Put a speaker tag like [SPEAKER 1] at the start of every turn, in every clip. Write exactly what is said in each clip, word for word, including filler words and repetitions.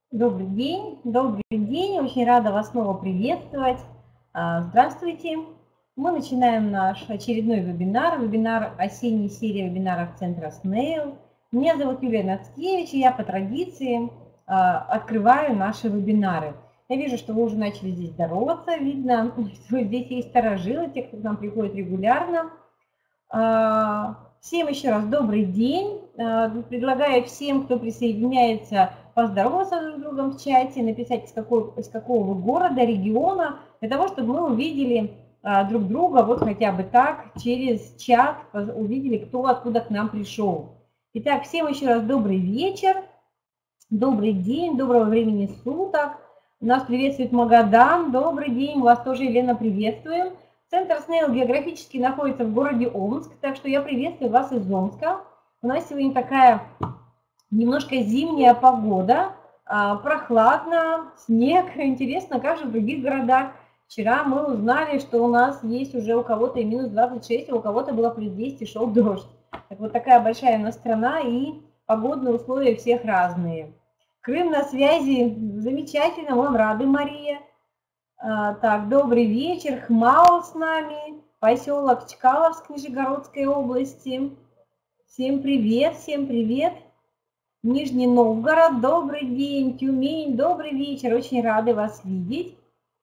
[SPEAKER 1] Добрый день, добрый день, очень рада вас снова приветствовать. А, Здравствуйте. Мы начинаем наш очередной вебинар, вебинар осенней серии вебинаров Центра снейл. Меня зовут Юлия Нацкевич, и я по традиции а, открываю наши вебинары. Я вижу, что вы уже начали здесь здороваться, видно, что здесь есть старожилы, те, кто к нам приходит регулярно. А, Всем еще раз добрый день. А, Предлагаю всем, кто присоединяется, поздороваться друг с другом в чате, написать, из какого, из какого вы города, региона, для того, чтобы мы увидели а, друг друга вот хотя бы так, через чат, увидели, кто откуда к нам пришел. Итак, всем еще раз добрый вечер, добрый день, доброго времени суток. Нас приветствует Магадан. Добрый день, вас тоже, Елена, приветствуем. Центр снейл географически находится в городе Омск, так что я приветствую вас из Омска. У нас сегодня такая немножко зимняя погода, прохладно, снег. Интересно, как же в других городах. Вчера мы узнали, что у нас есть уже у кого-то и минус двадцать шесть, а у кого-то было плюс десять и шел дождь. Так вот такая большая у нас страна, и погодные условия у всех разные. Крым на связи, замечательно, мы вам рады, Мария. Так, добрый вечер, Хмао с нами, поселок Чкаловск Нижегородской области. Всем привет, всем привет. Нижний Новгород, добрый день, Тюмень, добрый вечер, очень рады вас видеть.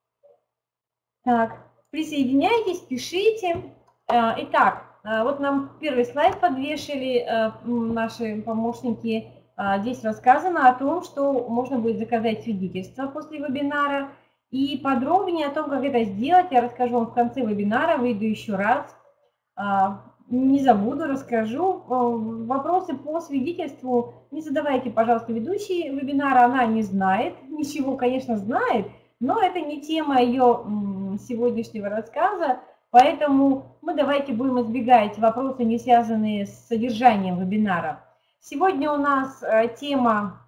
[SPEAKER 1] Так, присоединяйтесь, пишите. Итак, вот нам первый слайд подвешали наши помощники. Здесь рассказано о том, что можно будет заказать свидетельство после вебинара. И подробнее о том, как это сделать, я расскажу вам в конце вебинара, выйду еще раз. Не забуду, расскажу. Вопросы по свидетельству не задавайте, пожалуйста, ведущей вебинара, она не знает, ничего, конечно, знает, но это не тема ее сегодняшнего рассказа, поэтому мы давайте будем избегать вопросы, не связанные с содержанием вебинара. Сегодня у нас тема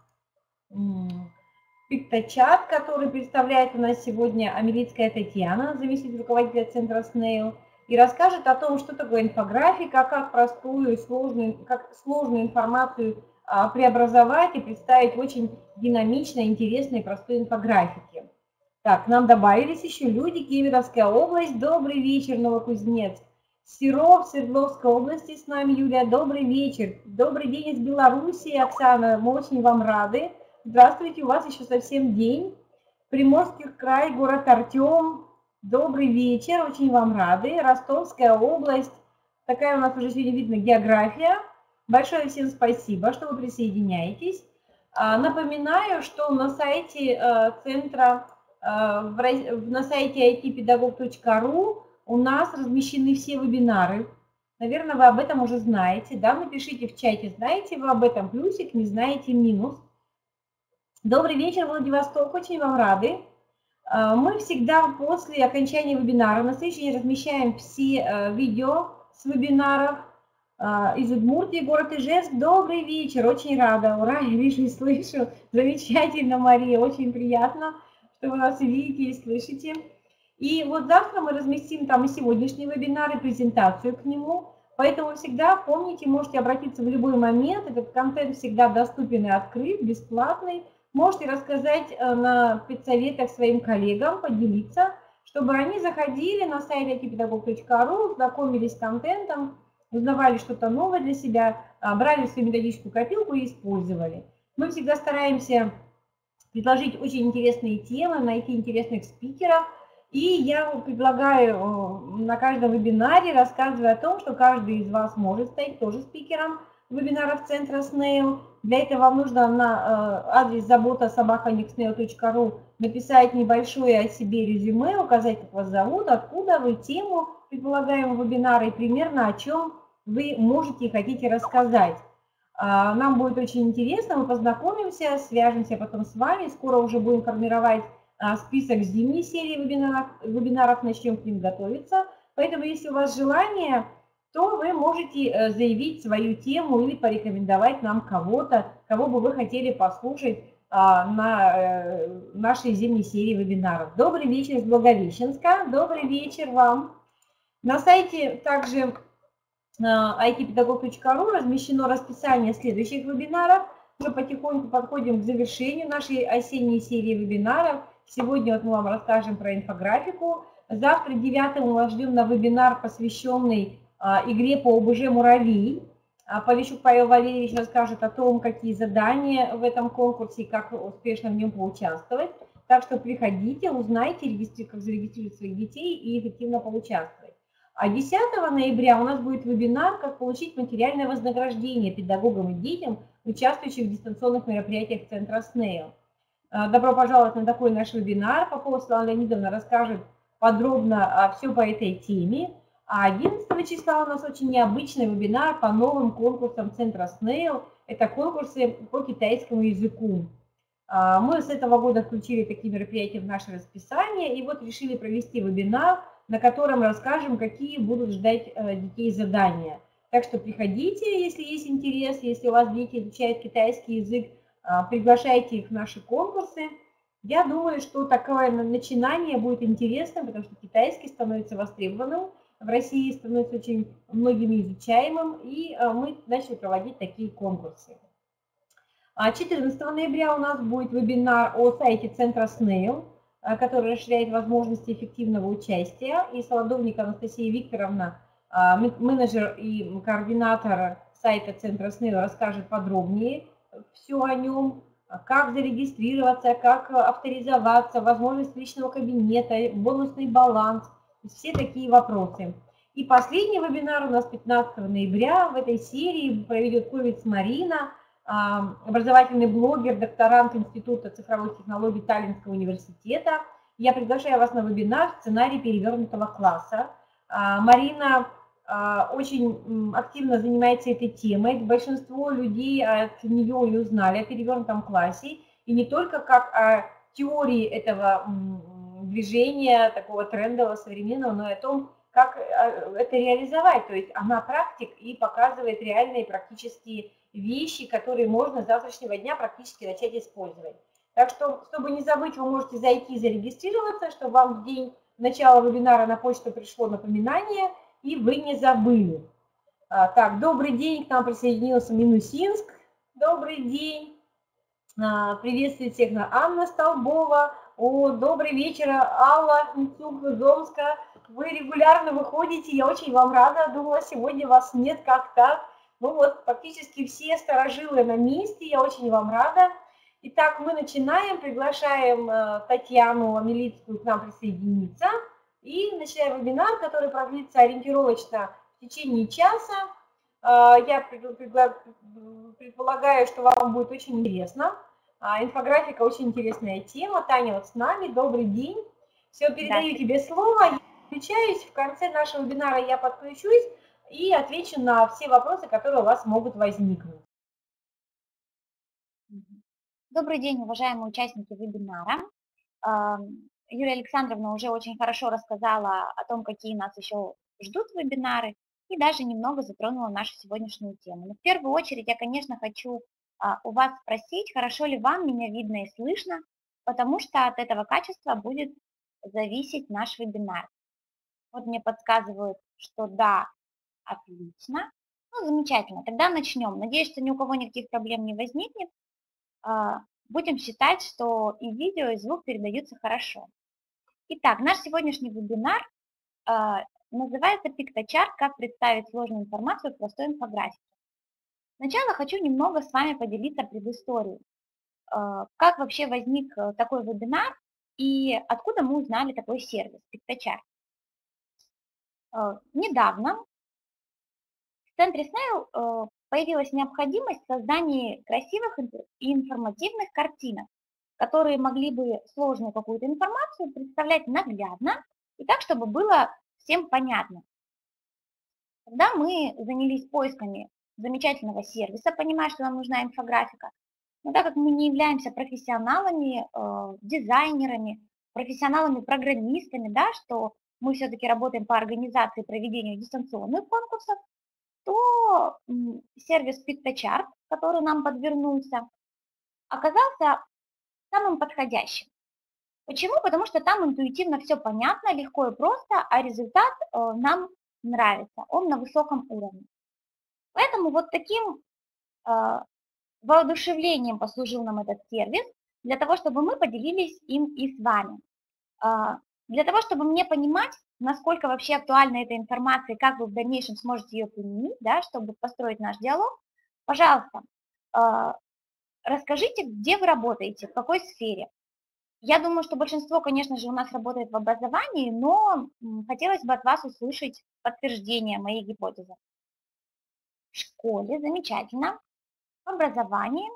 [SPEAKER 1] пикточат, который представляет у нас сегодня Амелицкая Татьяна, заместитель руководителя Центра снейл, и расскажет о том, что такое инфографика, как простую и сложную, как сложную информацию а, преобразовать и представить в очень динамичной, интересной, простой инфографике. Так, к нам добавились еще люди. Кемеровская область, добрый вечер, Новокузнецк. Серов, Свердловской области с нами Юлия, добрый вечер. Добрый день из Белоруссии, Оксана, мы очень вам рады. Здравствуйте, у вас еще совсем день. Приморский край, город Артем. Добрый вечер, очень вам рады. Ростовская область. Такая у нас уже сегодня видно география. Большое всем спасибо, что вы присоединяетесь. Напоминаю, что на сайте центра, на сайте ай ти педагог точка ру у нас размещены все вебинары. Наверное, вы об этом уже знаете. Да? Напишите в чате, знаете вы об этом, плюсик, не знаете, минус. Добрый вечер, Владивосток, очень вам рады. Мы всегда после окончания вебинара на следующий день размещаем все видео с вебинаров. Из Удмуртии, город Ижевск, добрый вечер, очень рада, ура, я вижу и слышу, замечательно, Мария, очень приятно, что вы нас видите и слышите. И вот завтра мы разместим там и сегодняшний вебинар, и презентацию к нему, поэтому всегда помните, можете обратиться в любой момент, этот контент всегда доступен и открыт, бесплатный. Можете рассказать на педсоветах своим коллегам, поделиться, чтобы они заходили на сайт ай ти педагог точка ру, знакомились с контентом, узнавали что-то новое для себя, брали свою методическую копилку и использовали. Мы всегда стараемся предложить очень интересные темы, найти интересных спикеров. И я предлагаю на каждом вебинаре рассказывать о том, что каждый из вас может стать тоже спикером вебинаров Центра снейл. Для этого вам нужно на адрес забота собака никснейл точка ру написать небольшое о себе резюме, указать, как вас зовут, откуда вы, тему предполагаемого вебинара и примерно о чем вы можете и хотите рассказать. Нам будет очень интересно, мы познакомимся, свяжемся потом с вами, скоро уже будем формировать список зимней серии вебинаров, вебинаров, начнем к ним готовиться. Поэтому, если у вас желание, то вы можете заявить свою тему или порекомендовать нам кого-то, кого бы вы хотели послушать на нашей зимней серии вебинаров. Добрый вечер из Благовещенска, добрый вечер вам. На сайте также ай ти педагог точка ру размещено расписание следующих вебинаров. уже потихоньку подходим к завершению нашей осенней серии вебинаров. Сегодня вот мы вам расскажем про инфографику. Завтра, девятого, мы вас ждем на вебинар, посвященный а, игре по ОБЖ «Муравей». А Полищук Павел Валерьевич расскажет о том, какие задания в этом конкурсе и как успешно в нем поучаствовать. Так что приходите, узнайте, как зарегистрировать своих детей и эффективно поучаствовать. А десятого ноября у нас будет вебинар «Как получить материальное вознаграждение педагогам и детям, участвующих в дистанционных мероприятиях Центра СНЭИЛ». Добро пожаловать на такой наш вебинар. Попова Светлана Леонидовна расскажет подробно все по этой теме. А одиннадцатого числа у нас очень необычный вебинар по новым конкурсам Центра СНЭИЛ. Это конкурсы по китайскому языку. Мы с этого года включили такие мероприятия в наше расписание и вот решили провести вебинар, на котором расскажем, какие будут ждать детей задания. Так что приходите, если есть интерес, если у вас дети изучают китайский язык, приглашайте их в наши конкурсы. Я думаю, что такое начинание будет интересным, потому что китайский становится востребованным, в России становится очень многими изучаемым, и мы начали проводить такие конкурсы. четырнадцатого ноября у нас будет вебинар о сайте Центра СНЭИЛ, который расширяет возможности эффективного участия. И Солодовник Анастасия Викторовна, менеджер и координатор сайта Центра СНЭИЛ, расскажет подробнее все о нем, как зарегистрироваться, как авторизоваться, возможность личного кабинета, бонусный баланс, все такие вопросы. И последний вебинар у нас пятнадцатого ноября в этой серии проведет Ковец Марина, образовательный блогер, докторант Института цифровых технологий Таллинского университета. Я приглашаю вас на вебинар «Сценарий перевернутого класса». Марина очень активно занимается этой темой. Большинство людей от нее и узнали о перевернутом классе. И не только как о теории этого движения, такого трендового, современного, но и о том, как это реализовать. То есть она практик и показывает реальные практические вещи, которые можно с завтрашнего дня практически начать использовать. Так что, чтобы не забыть, вы можете зайти и зарегистрироваться, чтобы вам в день начала вебинара на почту пришло напоминание, и вы не забыли. А, так, добрый день, к нам присоединился Минусинск. Добрый день. А, приветствую всех на Анна Столбова. О, добрый вечер, Алла Мицук из Омска. Вы регулярно выходите, я очень вам рада. Думала, сегодня вас нет, как так. Ну вот, фактически все старожилы на месте, я очень вам рада. Итак, мы начинаем, приглашаем Татьяну Амелицкую к нам присоединиться. И начинаем вебинар, который продлится ориентировочно в течение часа. Я предполагаю, что вам будет очень интересно. Инфографика очень интересная тема. Таня вот с нами. Добрый день. Все, передаю тебе слово. Я включаюсь. В конце нашего вебинара я подключусь и отвечу на все вопросы, которые у вас могут возникнуть.
[SPEAKER 2] Добрый день, уважаемые участники вебинара. Юлия Александровна уже очень хорошо рассказала о том, какие нас еще ждут вебинары, и даже немного затронула нашу сегодняшнюю тему. Но в первую очередь я, конечно, хочу у вас спросить, хорошо ли вам меня видно и слышно, потому что от этого качества будет зависеть наш вебинар. Вот мне подсказывают, что да, отлично. Ну, замечательно. Тогда начнем. Надеюсь, что ни у кого никаких проблем не возникнет. Будем считать, что и видео, и звук передаются хорошо. Итак, наш сегодняшний вебинар называется «Пикточарт. Как представить сложную информацию в простой инфографике». Сначала хочу немного с вами поделиться предысторией. Как вообще возник такой вебинар и откуда мы узнали такой сервис «Пикточарт». Недавно в центре СНЭИЛ появилась необходимость в создании красивых и информативных картинок, которые могли бы сложную какую-то информацию представлять наглядно и так, чтобы было всем понятно. Тогда мы занялись поисками замечательного сервиса, понимая, что нам нужна инфографика. Но так как мы не являемся профессионалами, э, дизайнерами, профессионалами-программистами, да, что мы все-таки работаем по организации и проведению дистанционных конкурсов, то сервис Pictochart, который нам подвернулся, оказался самым подходящим. Почему? Потому что там интуитивно все понятно, легко и просто, а результат э, нам нравится, он на высоком уровне. Поэтому вот таким э, воодушевлением послужил нам этот сервис, для того, чтобы мы поделились им и с вами. А, Для того, чтобы мне понимать, насколько вообще актуальна эта информация и как вы в дальнейшем сможете ее применить, да, чтобы построить наш диалог, пожалуйста, а, расскажите, где вы работаете, в какой сфере. Я думаю, что большинство, конечно же, у нас работает в образовании, но м, хотелось бы от вас услышать подтверждение моей гипотезы. В школе, замечательно. В образовании,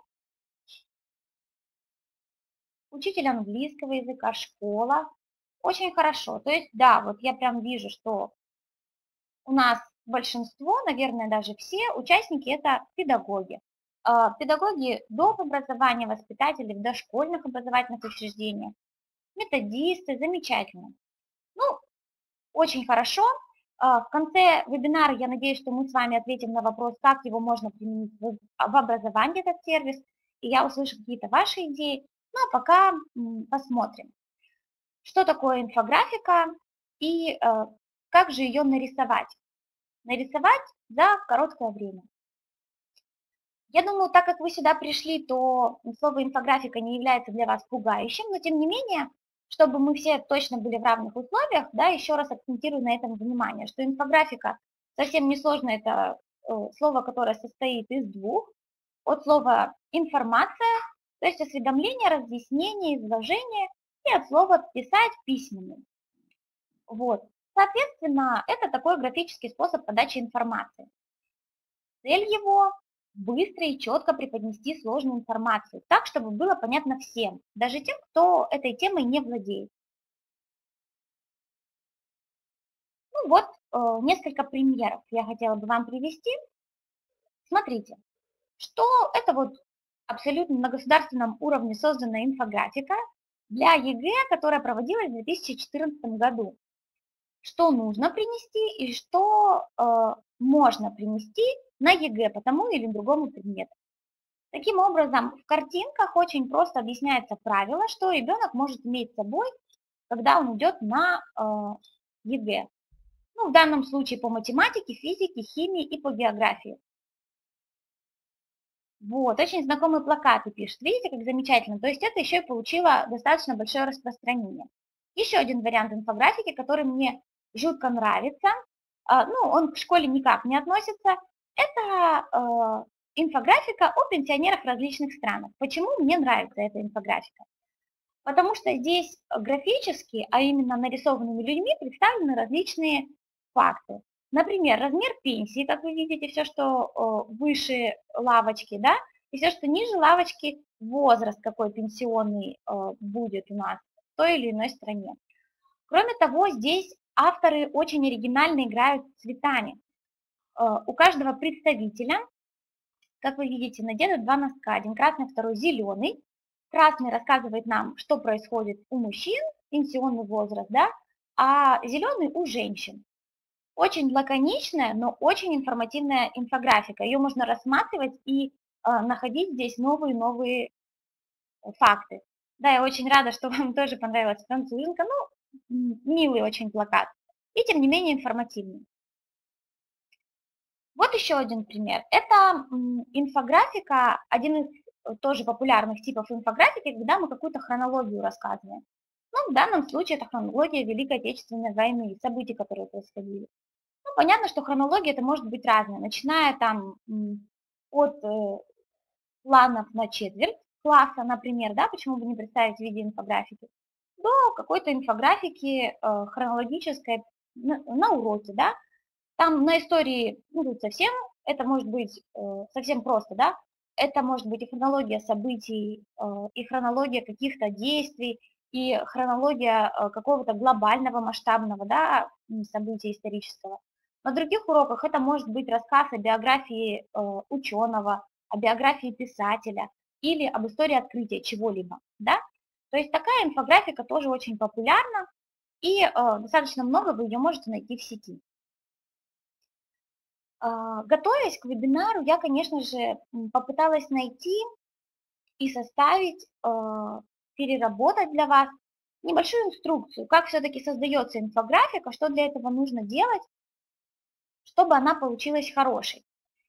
[SPEAKER 2] учитель английского языка, школа. Очень хорошо. То есть, да, вот я прям вижу, что у нас большинство, наверное, даже все участники – это педагоги. А, Педагоги доп. Образования, воспитатели в дошкольных образовательных учреждениях, методисты, замечательно. Ну, очень хорошо. А, В конце вебинара я надеюсь, что мы с вами ответим на вопрос, как его можно применить в в образовании, этот сервис, и я услышу какие-то ваши идеи. Ну, а пока м, посмотрим, что такое инфографика и э, как же ее нарисовать. Нарисовать за короткое время. Я думаю, так как вы сюда пришли, то слово инфографика не является для вас пугающим, но тем не менее, чтобы мы все точно были в равных условиях, да, еще раз акцентирую на этом внимание, что инфографика совсем несложно, это э, слово, которое состоит из двух, от слова информация, то есть осведомление, разъяснение, изложение, и от слова писать письменный. Вот. Соответственно, это такой графический способ подачи информации. Цель его – быстро и четко преподнести сложную информацию, так, чтобы было понятно всем, даже тем, кто этой темой не владеет. Ну вот, э, несколько примеров я хотела бы вам привести. Смотрите, что это вот абсолютно на государственном уровне созданная инфографика для ЕГЭ, которая проводилась в две тысячи четырнадцатом году. Что нужно принести и что э, можно принести на ЕГЭ по тому или другому предмету. Таким образом, в картинках очень просто объясняется правило, что ребенок может иметь с собой, когда он идет на э, ЕГЭ. Ну, в данном случае по математике, физике, химии и по географии. Вот, очень знакомые плакаты пишут. Видите, как замечательно? То есть это еще и получило достаточно большое распространение. Еще один вариант инфографики, который мне жутко нравится, а, ну, он к школе никак не относится, это э, инфографика о пенсионерах в различных странах. Почему мне нравится эта инфографика? Потому что здесь графически, а именно нарисованными людьми, представлены различные факты. Например, размер пенсии, как вы видите, все, что э, выше лавочки, да, и все, что ниже лавочки, возраст, какой пенсионный э, будет у нас в той или иной стране. Кроме того, здесь авторы очень оригинально играют цветами. Э, у каждого представителя, как вы видите, надеты два носка, один красный, второй зеленый. Красный рассказывает нам, что происходит у мужчин, пенсионный возраст, да, а зеленый у женщин. Очень лаконичная, но очень информативная инфографика. Ее можно рассматривать и э, находить здесь новые новые факты. Да, я очень рада, что вам тоже понравилась французинка. Ну, милый очень плакат. И тем не менее информативный. Вот еще один пример. Это инфографика, один из тоже популярных типов инфографики, когда мы какую-то хронологию рассказываем. Ну, в данном случае это хронология Великой Отечественной войны, событий, которые происходили. Ну, понятно, что хронология это может быть разная, начиная там от э, планов на четверть класса, например, да, почему бы не представить в виде инфографики, до какой-то инфографики э, хронологической на, на уроке, да. Там на истории, ну, тут совсем, это может быть э, совсем просто, да, это может быть и хронология событий, э, и хронология каких-то действий, и хронология э, какого-то глобального масштабного, да, события исторического. На других уроках это может быть рассказ о биографии э, ученого, о биографии писателя или об истории открытия чего-либо, да. То есть такая инфографика тоже очень популярна, и э, достаточно много вы ее можете найти в сети. Готовясь к вебинару, я, конечно же, попыталась найти и составить, переработать для вас небольшую инструкцию, как все-таки создается инфографика, что для этого нужно делать, чтобы она получилась хорошей.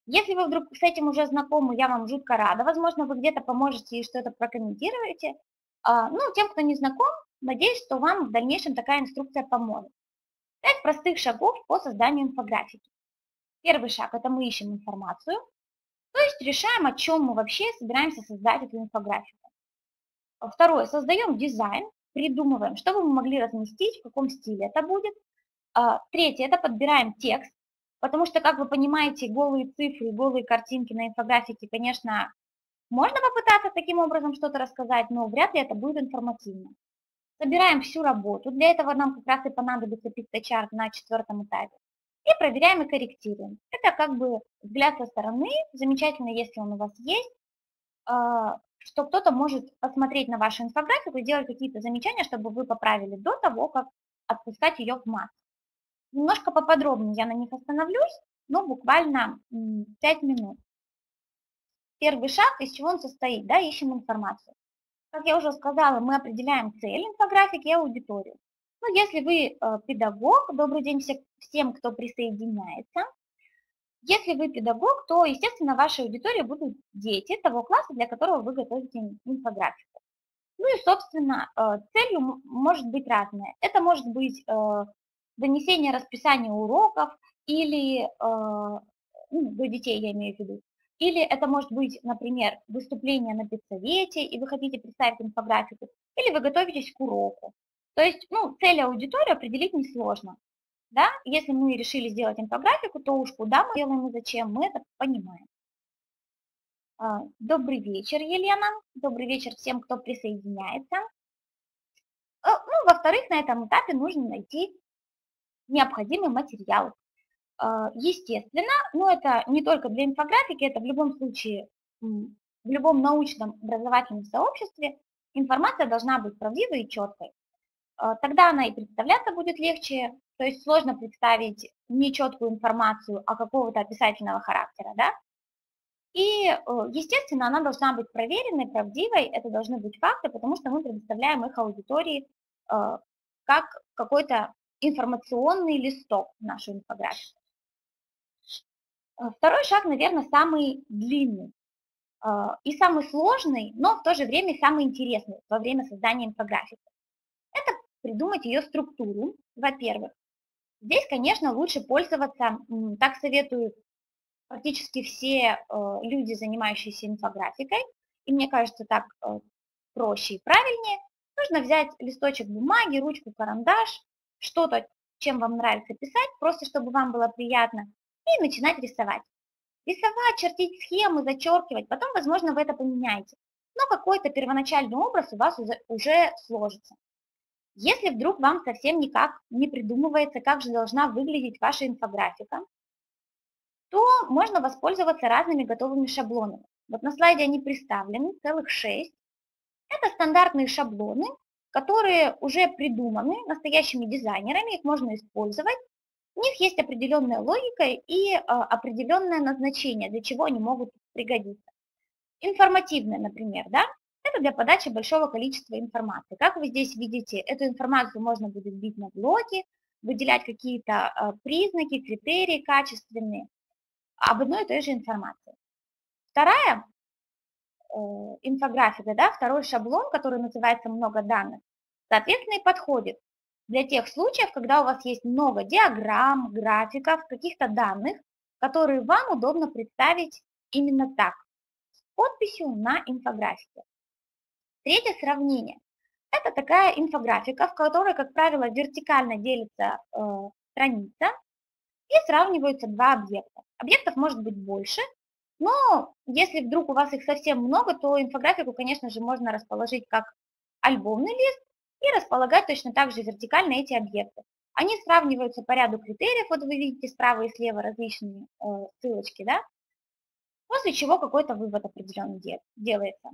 [SPEAKER 2] Если вы вдруг с этим уже знакомы, я вам жутко рада. Возможно, вы где-то поможете и что-то прокомментируете. А, Ну, тем, кто не знаком, надеюсь, что вам в дальнейшем такая инструкция поможет. Пять простых шагов по созданию инфографики. Первый шаг – это мы ищем информацию, то есть решаем, о чем мы вообще собираемся создать эту инфографику. Второе – создаем дизайн, придумываем, что бы мы могли разместить, в каком стиле это будет. А, Третье – это подбираем текст, потому что, как вы понимаете, голые цифры, голые картинки на инфографике, конечно, можно попытаться таким образом что-то рассказать, но вряд ли это будет информативно. Собираем всю работу, для этого нам как раз и понадобится пикточарт на четвертом этапе. И проверяем и корректируем. Это как бы взгляд со стороны, замечательно, если он у вас есть, а, что кто-то может посмотреть на вашу инфографику и делать какие-то замечания, чтобы вы поправили до того, как отпускать ее в массы. Немножко поподробнее я на них остановлюсь, но буквально пять минут. Первый шаг, из чего он состоит, да, ищем информацию. Как я уже сказала, мы определяем цель инфографики и аудиторию. Ну, если вы э, педагог, добрый день всех, всем, кто присоединяется. Если вы педагог, то, естественно, ваша аудитория будут дети того класса, для которого вы готовите инфографику. Ну и, собственно, э, целью может быть разная. Это может быть э, донесение расписания уроков или, э, ну, до детей я имею в виду, или это может быть, например, выступление на педсовете, и вы хотите представить инфографику, или вы готовитесь к уроку. То есть, ну, цель аудитории определить несложно. Да? Если мы решили сделать инфографику, то уж куда мы делаем и зачем, мы это понимаем. А, Добрый вечер, Елена. Добрый вечер всем, кто присоединяется. А, Ну, во-вторых, на этом этапе нужно найти необходимый материал. А, Естественно, но это не только для инфографики, это в любом случае, м, в любом научном образовательном сообществе информация должна быть правдивой и четкой. А, Тогда она и представляться будет легче, то есть сложно представить нечеткую информацию, а какого-то описательного характера, да? И, э, естественно, она должна быть проверенной, правдивой, это должны быть факты, потому что мы предоставляем их аудитории э, как какой-то информационный листок в нашу инфографику. Э, Второй шаг, наверное, самый длинный э, и самый сложный, но в то же время самый интересный во время создания инфографики. Это придумать ее структуру, во-первых. Здесь, конечно, лучше пользоваться, м, так советуют практически все э, люди, занимающиеся инфографикой, и мне кажется, так э, проще и правильнее. Нужно взять листочек бумаги, ручку, карандаш, что-то, чем вам нравится писать, просто чтобы вам было приятно, и начинать рисовать. Рисовать, чертить схемы, зачеркивать, потом, возможно, вы это поменяете. Но какой-то первоначальный образ у вас уже, уже сложится. Если вдруг вам совсем никак не придумывается, как же должна выглядеть ваша инфографика, то можно воспользоваться разными готовыми шаблонами. Вот на слайде они представлены, целых шесть. Это стандартные шаблоны, которые уже придуманы настоящими дизайнерами, их можно использовать. У них есть определенная логика и э, определенное назначение, для чего они могут пригодиться. Информативное, например, да, это для подачи большого количества информации. Как вы здесь видите, эту информацию можно будет бить на блоки, выделять какие-то э, признаки, критерии качественные об одной и той же информации. Вторая э, инфографика, да, второй шаблон, который называется «много данных», соответственно, и подходит для тех случаев, когда у вас есть много диаграмм, графиков, каких-то данных, которые вам удобно представить именно так, с подписью на инфографике. Третье сравнение. Это такая инфографика, в которой, как правило, вертикально делится э, страница и сравниваются два объекта. Объектов может быть больше, но если вдруг у вас их совсем много, то инфографику, конечно же, можно расположить как альбомный лист и располагать точно так же вертикально эти объекты. Они сравниваются по ряду критериев, вот вы видите справа и слева различные э, ссылочки, да, после чего какой-то вывод определенный де делается.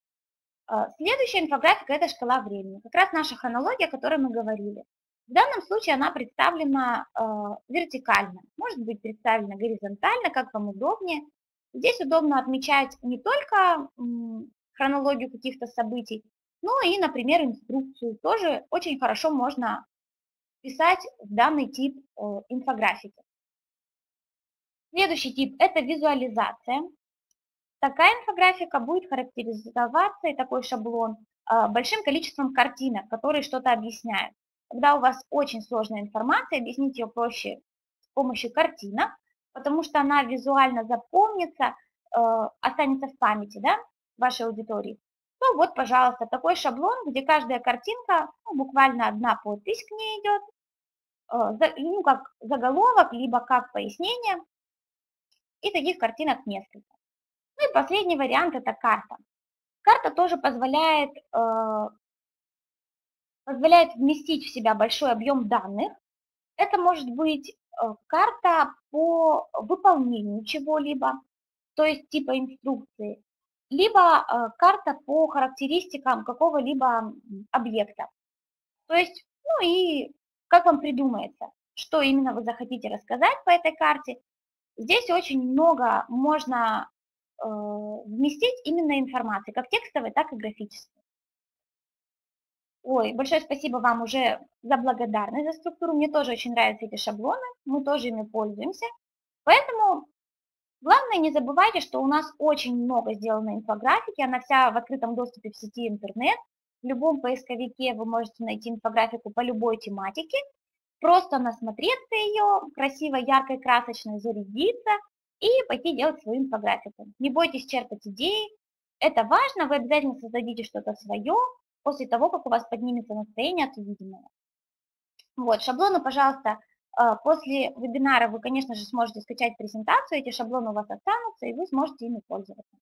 [SPEAKER 2] Э, следующая инфографика – это шкала времени, как раз наша хронология, о которой мы говорили. В данном случае она представлена э, вертикально, может быть представлена горизонтально, как вам удобнее. Здесь удобно отмечать не только м, хронологию каких-то событий, но и, например, инструкцию. Тоже очень хорошо можно писать в данный тип э, инфографики. Следующий тип – это визуализация. Такая инфографика будет характеризоваться, и такой шаблон, а, большим количеством картинок, которые что-то объясняют. Когда у вас очень сложная информация, объяснить ее проще с помощью картинок, потому что она визуально запомнится, э, останется в памяти, да, вашей аудитории. Ну вот, пожалуйста, такой шаблон, где каждая картинка, ну, буквально одна подпись к ней идет, э, за- ну, как заголовок, либо как пояснение, и таких картинок несколько. Ну и последний вариант – это карта. Карта тоже позволяет, э, позволяет вместить в себя большой объем данных. Это может быть э, карта по выполнению чего-либо, то есть типа инструкции, либо э, карта по характеристикам какого-либо м, объекта. То есть, ну и как вам придумается, что именно вы захотите рассказать по этой карте. Здесь очень много можно э, вместить именно информации, как текстовой, так и графической. Ой, большое спасибо вам уже за благодарность, за структуру. Мне тоже очень нравятся эти шаблоны, мы тоже ими пользуемся. Поэтому главное, не забывайте, что у нас очень много сделано инфографики, она вся в открытом доступе в сети интернет. В любом поисковике вы можете найти инфографику по любой тематике, просто насмотреться ее, красиво, яркой, красочной зарядиться и пойти делать свою инфографику. Не бойтесь черпать идеи, это важно, вы обязательно создадите что-то свое после того, как у вас поднимется настроение от увиденного. Вот, шаблоны, пожалуйста, а, после вебинара вы, конечно же, сможете скачать презентацию, эти шаблоны у вас останутся, и вы сможете ими пользоваться.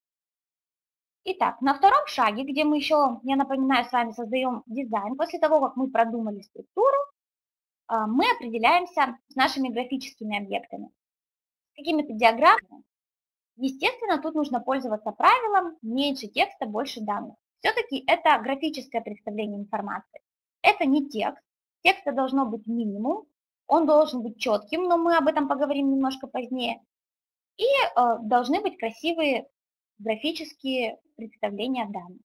[SPEAKER 2] Итак, на втором шаге, где мы еще, я напоминаю, с вами создаем дизайн, после того, как мы продумали структуру, а, мы определяемся с нашими графическими объектами, какими-то диаграммами. Естественно, тут нужно пользоваться правилом меньше текста, больше данных. Все-таки это графическое представление информации. Это не текст. Текста должно быть минимум. Он должен быть четким, но мы об этом поговорим немножко позднее. И э, должны быть красивые графические представления данных.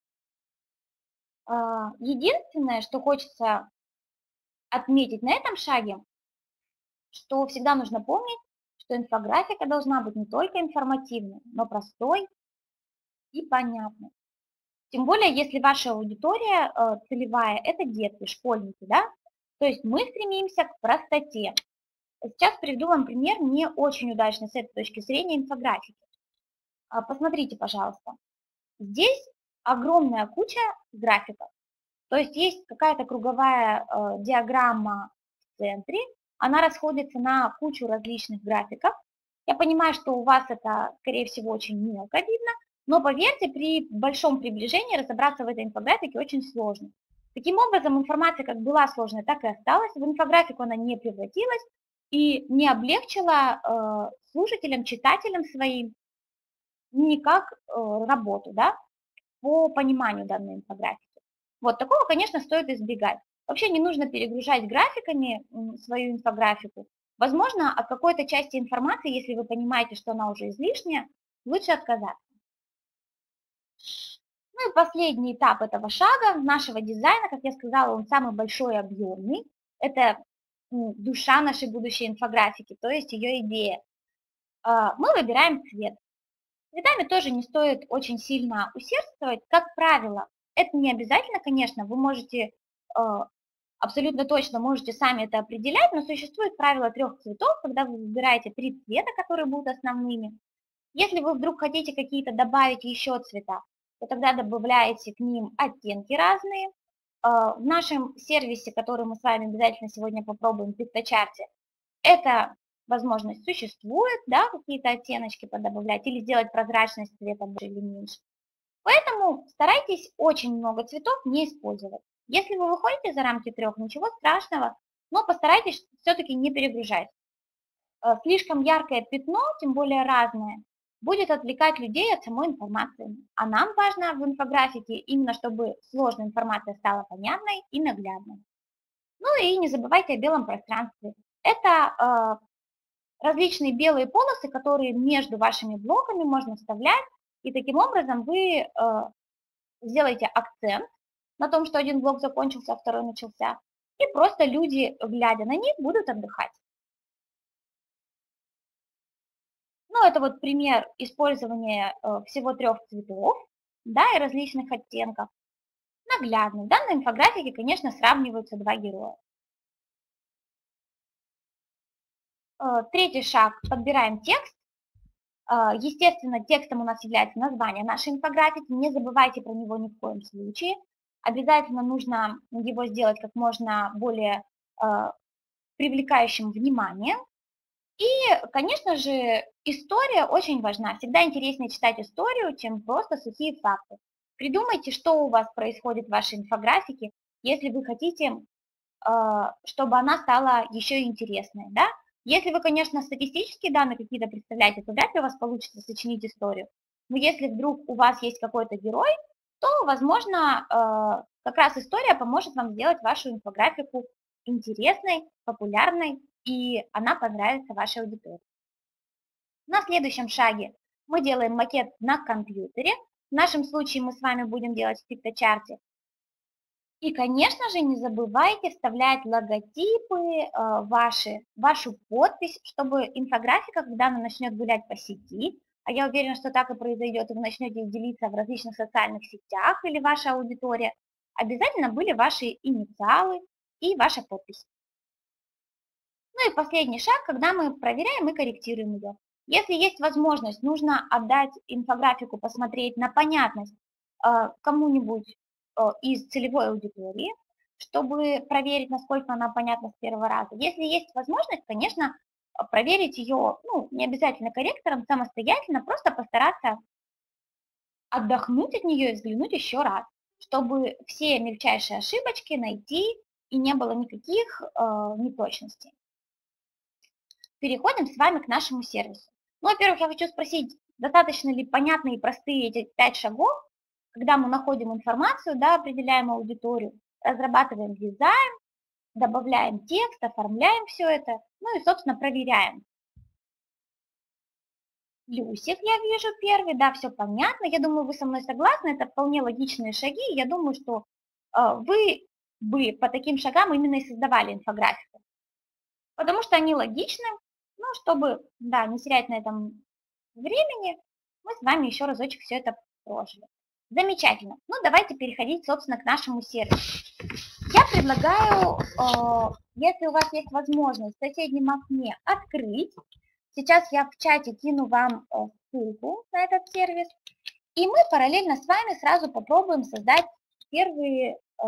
[SPEAKER 2] А, единственное, что хочется отметить на этом шаге, что всегда нужно помнить, что инфографика должна быть не только информативной, но простой и понятной. Тем более, если ваша аудитория э, целевая – это детки, школьники, да? То есть мы стремимся к простоте. Сейчас приведу вам пример, не очень удачный с этой точки зрения инфографики. А, Посмотрите, пожалуйста. Здесь огромная куча графиков. То есть есть какая-то круговая э, диаграмма в центре, она расходится на кучу различных графиков. Я понимаю, что у вас это, скорее всего, очень мелко видно, но поверьте, при большом приближении разобраться в этой инфографике очень сложно. Таким образом, информация как была сложной, так и осталась. В инфографику она не превратилась и не облегчила э, слушателям, читателям своим никак э, работу, да, по пониманию данной инфографики. Вот такого, конечно, стоит избегать. Вообще не нужно перегружать графиками свою инфографику. Возможно, от какой-то части информации, если вы понимаете, что она уже излишняя, лучше отказаться. Ну и последний этап этого шага, нашего дизайна, как я сказала, он самый большой и объемный. Это душа нашей будущей инфографики, то есть ее идея. А, мы выбираем цвет. Цветами тоже не стоит очень сильно усердствовать. Как правило, это не обязательно, конечно, вы можете, э, абсолютно точно можете сами это определять, но существует правило трех цветов, когда вы выбираете три цвета, которые будут основными. Если вы вдруг хотите какие-то добавить еще цвета, то тогда добавляете к ним оттенки разные. Э, В нашем сервисе, который мы с вами обязательно сегодня попробуем в Pictochart, эта возможность существует, да, какие-то оттеночки подобавлять или сделать прозрачность цвета больше или меньше. Поэтому старайтесь очень много цветов не использовать. Если вы выходите за рамки трех, ничего страшного, но постарайтесь все-таки не перегружать. Э, Слишком яркое пятно, тем более разное, будет отвлекать людей от самой информации. А нам важно в инфографике именно, чтобы сложная информация стала понятной и наглядной. Ну и не забывайте о белом пространстве. Это э, различные белые полосы, которые между вашими блоками можно вставлять, и таким образом вы э, сделаете акцент на том, что один блок закончился, а второй начался, и просто люди, глядя на них, будут отдыхать. Ну, это вот пример использования э, всего трех цветов, да, и различных оттенков. Наглядно. В данной инфографике, конечно, сравниваются два героя. Э, Третий шаг. Подбираем текст. Э, Естественно, текстом у нас является название нашей инфографики. Не забывайте про него ни в коем случае. Обязательно нужно его сделать как можно более э, привлекающим внимание. И, конечно же, история очень важна. Всегда интереснее читать историю, чем просто сухие факты. Придумайте, что у вас происходит в вашей инфографике, если вы хотите, а, чтобы она стала еще интересной. Да? Если вы, конечно, статистические данные какие-то представляете, то вряд ли у вас получится сочинить историю. Но если вдруг у вас есть какой-то герой, то, возможно, а, как раз история поможет вам сделать вашу инфографику интересной, популярной, и она понравится вашей аудитории. На следующем шаге мы делаем макет на компьютере. В нашем случае мы с вами будем делать в пикточарте. И, конечно же, не забывайте вставлять логотипы э, ваши, вашу подпись, чтобы инфографика, когда она начнет гулять по сети, а я уверена, что так и произойдет, и вы начнете делиться в различных социальных сетях или ваша аудитория, обязательно были ваши инициалы и ваша подпись. Ну и последний шаг, когда мы проверяем и корректируем ее. Если есть возможность, нужно отдать инфографику, посмотреть на понятность э, кому-нибудь э, из целевой аудитории, чтобы проверить, насколько она понятна с первого раза. Если есть возможность, конечно, э, проверить ее, ну, не обязательно корректором, самостоятельно, просто постараться отдохнуть от нее и взглянуть еще раз, чтобы все мельчайшие ошибочки найти и не было никаких э, неточностей. Переходим с вами к нашему сервису. Ну, во-первых, я хочу спросить, достаточно ли понятны и простые эти пять шагов, когда мы находим информацию, да, определяем аудиторию, разрабатываем дизайн, добавляем текст, оформляем все это, ну и, собственно, проверяем. Плюсик я вижу первый, да, все понятно. Я думаю, вы со мной согласны, это вполне логичные шаги. Я думаю, что э, вы бы по таким шагам именно и создавали инфографику, потому что они логичны. Ну, чтобы, да, не терять на этом времени, мы с вами еще разочек все это прожили. Замечательно. Ну, давайте переходить, собственно, к нашему сервису. Я предлагаю, э, если у вас есть возможность в соседнем окне открыть, сейчас я в чате кину вам э, ссылку на этот сервис, и мы параллельно с вами сразу попробуем создать первые э,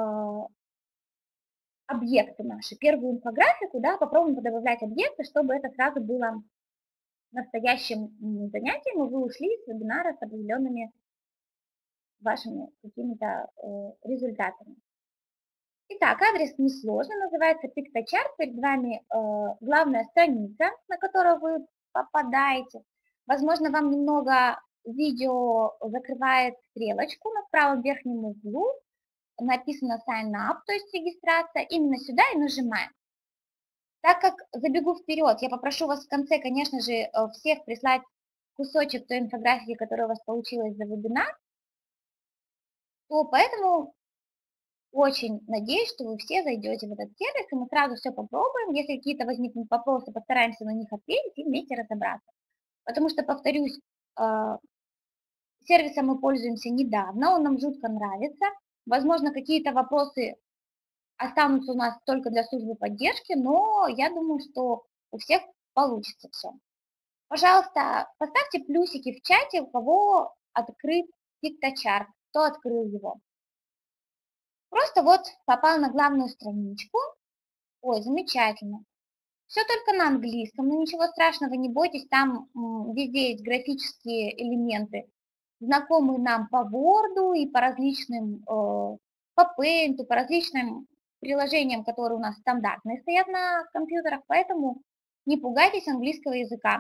[SPEAKER 2] объекты наши, первую инфографику, да, попробуем добавлять объекты, чтобы это сразу было настоящим занятием, и вы ушли с вебинара с определенными вашими какими-то э, результатами. Итак, адрес несложный, называется пикточарт. Перед вами э, главная страница, на которую вы попадаете. Возможно, вам немного видео закрывает стрелочку на правом верхнем углу. Написано Sign Up, то есть регистрация. Именно сюда и нажимаем. Так как забегу вперед, я попрошу вас в конце, конечно же, всех прислать кусочек той инфографики, которая у вас получилась за вебинар, то поэтому очень надеюсь, что вы все зайдете в этот сервис, и мы сразу все попробуем. Если какие-то возникнут вопросы, постараемся на них ответить и вместе разобраться. Потому что, повторюсь, сервисом мы пользуемся недавно, он нам жутко нравится. Возможно, какие-то вопросы останутся у нас только для службы поддержки, но я думаю, что у всех получится все. Пожалуйста, поставьте плюсики в чате, у кого открыт пикточарт, кто открыл его. Просто вот попал на главную страничку. Ой, замечательно. Все только на английском, но ничего страшного, не бойтесь, там везде есть графические элементы, знакомые нам по Word и по различным, по Paint, по различным приложениям, которые у нас стандартные стоят на компьютерах, поэтому не пугайтесь английского языка.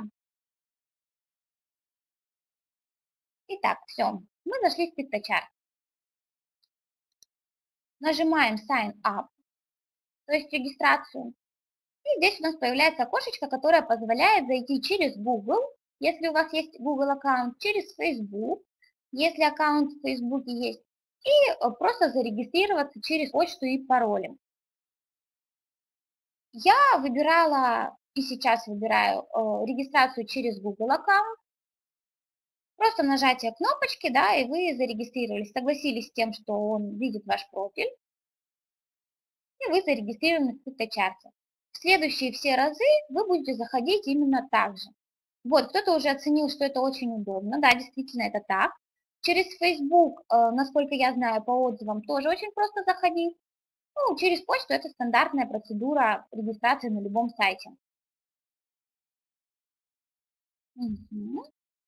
[SPEAKER 2] Итак, все, мы зашли в пикточарт. Нажимаем Sign Up, то есть регистрацию. И здесь у нас появляется окошечко, которое позволяет зайти через Google, если у вас есть Google аккаунт, через Facebook, если аккаунт в Facebook есть, и просто зарегистрироваться через почту и паролем. Я выбирала и сейчас выбираю э, регистрацию через Google аккаунт. Просто нажатие кнопочки, да, и вы зарегистрировались, согласились с тем, что он видит ваш профиль, и вы зарегистрированы в PictoChart. В следующие все разы вы будете заходить именно так же. Вот, кто-то уже оценил, что это очень удобно, да, действительно это так. Через Facebook, э, насколько я знаю, по отзывам тоже очень просто заходить. Ну, через почту это стандартная процедура регистрации на любом сайте. Мгм.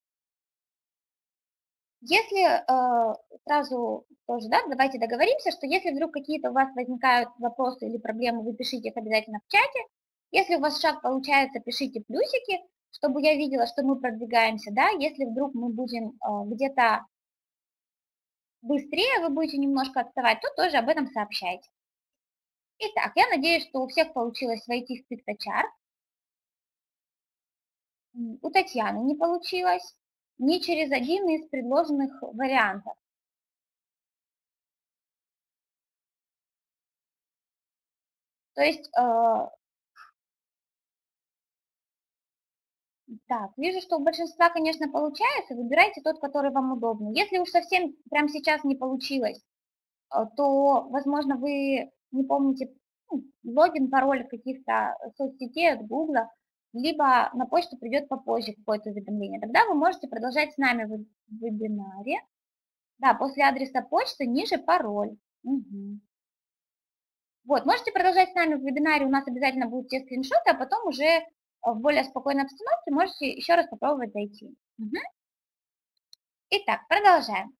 [SPEAKER 2] Если э, сразу тоже, да, давайте договоримся, что если вдруг какие-то у вас возникают вопросы или проблемы, вы пишите их обязательно в чате. Если у вас шаг получается, пишите плюсики, чтобы я видела, что мы продвигаемся, да. Если вдруг мы будем э, где-то быстрее, вы будете немножко отставать, то тоже об этом сообщайте. Итак, я надеюсь, что у всех получилось войти в PictoChart. У Татьяны не получилось, ни через один из предложенных вариантов. То есть, э, так, вижу, что у большинства, конечно, получается. Выбирайте тот, который вам удобный. Если уж совсем прямо сейчас не получилось, э, то, возможно, вы не помните ну, логин, пароль каких-то соцсетей от Гугла, либо на почту придет попозже какое-то уведомление. Тогда вы можете продолжать с нами в в вебинаре. Да, после адреса почты ниже пароль. Мгм. Вот, можете продолжать с нами в вебинаре, у нас обязательно будут те скриншоты, а потом уже э, в более спокойной обстановке можете еще раз попробовать зайти. Мгм. Итак, продолжаем.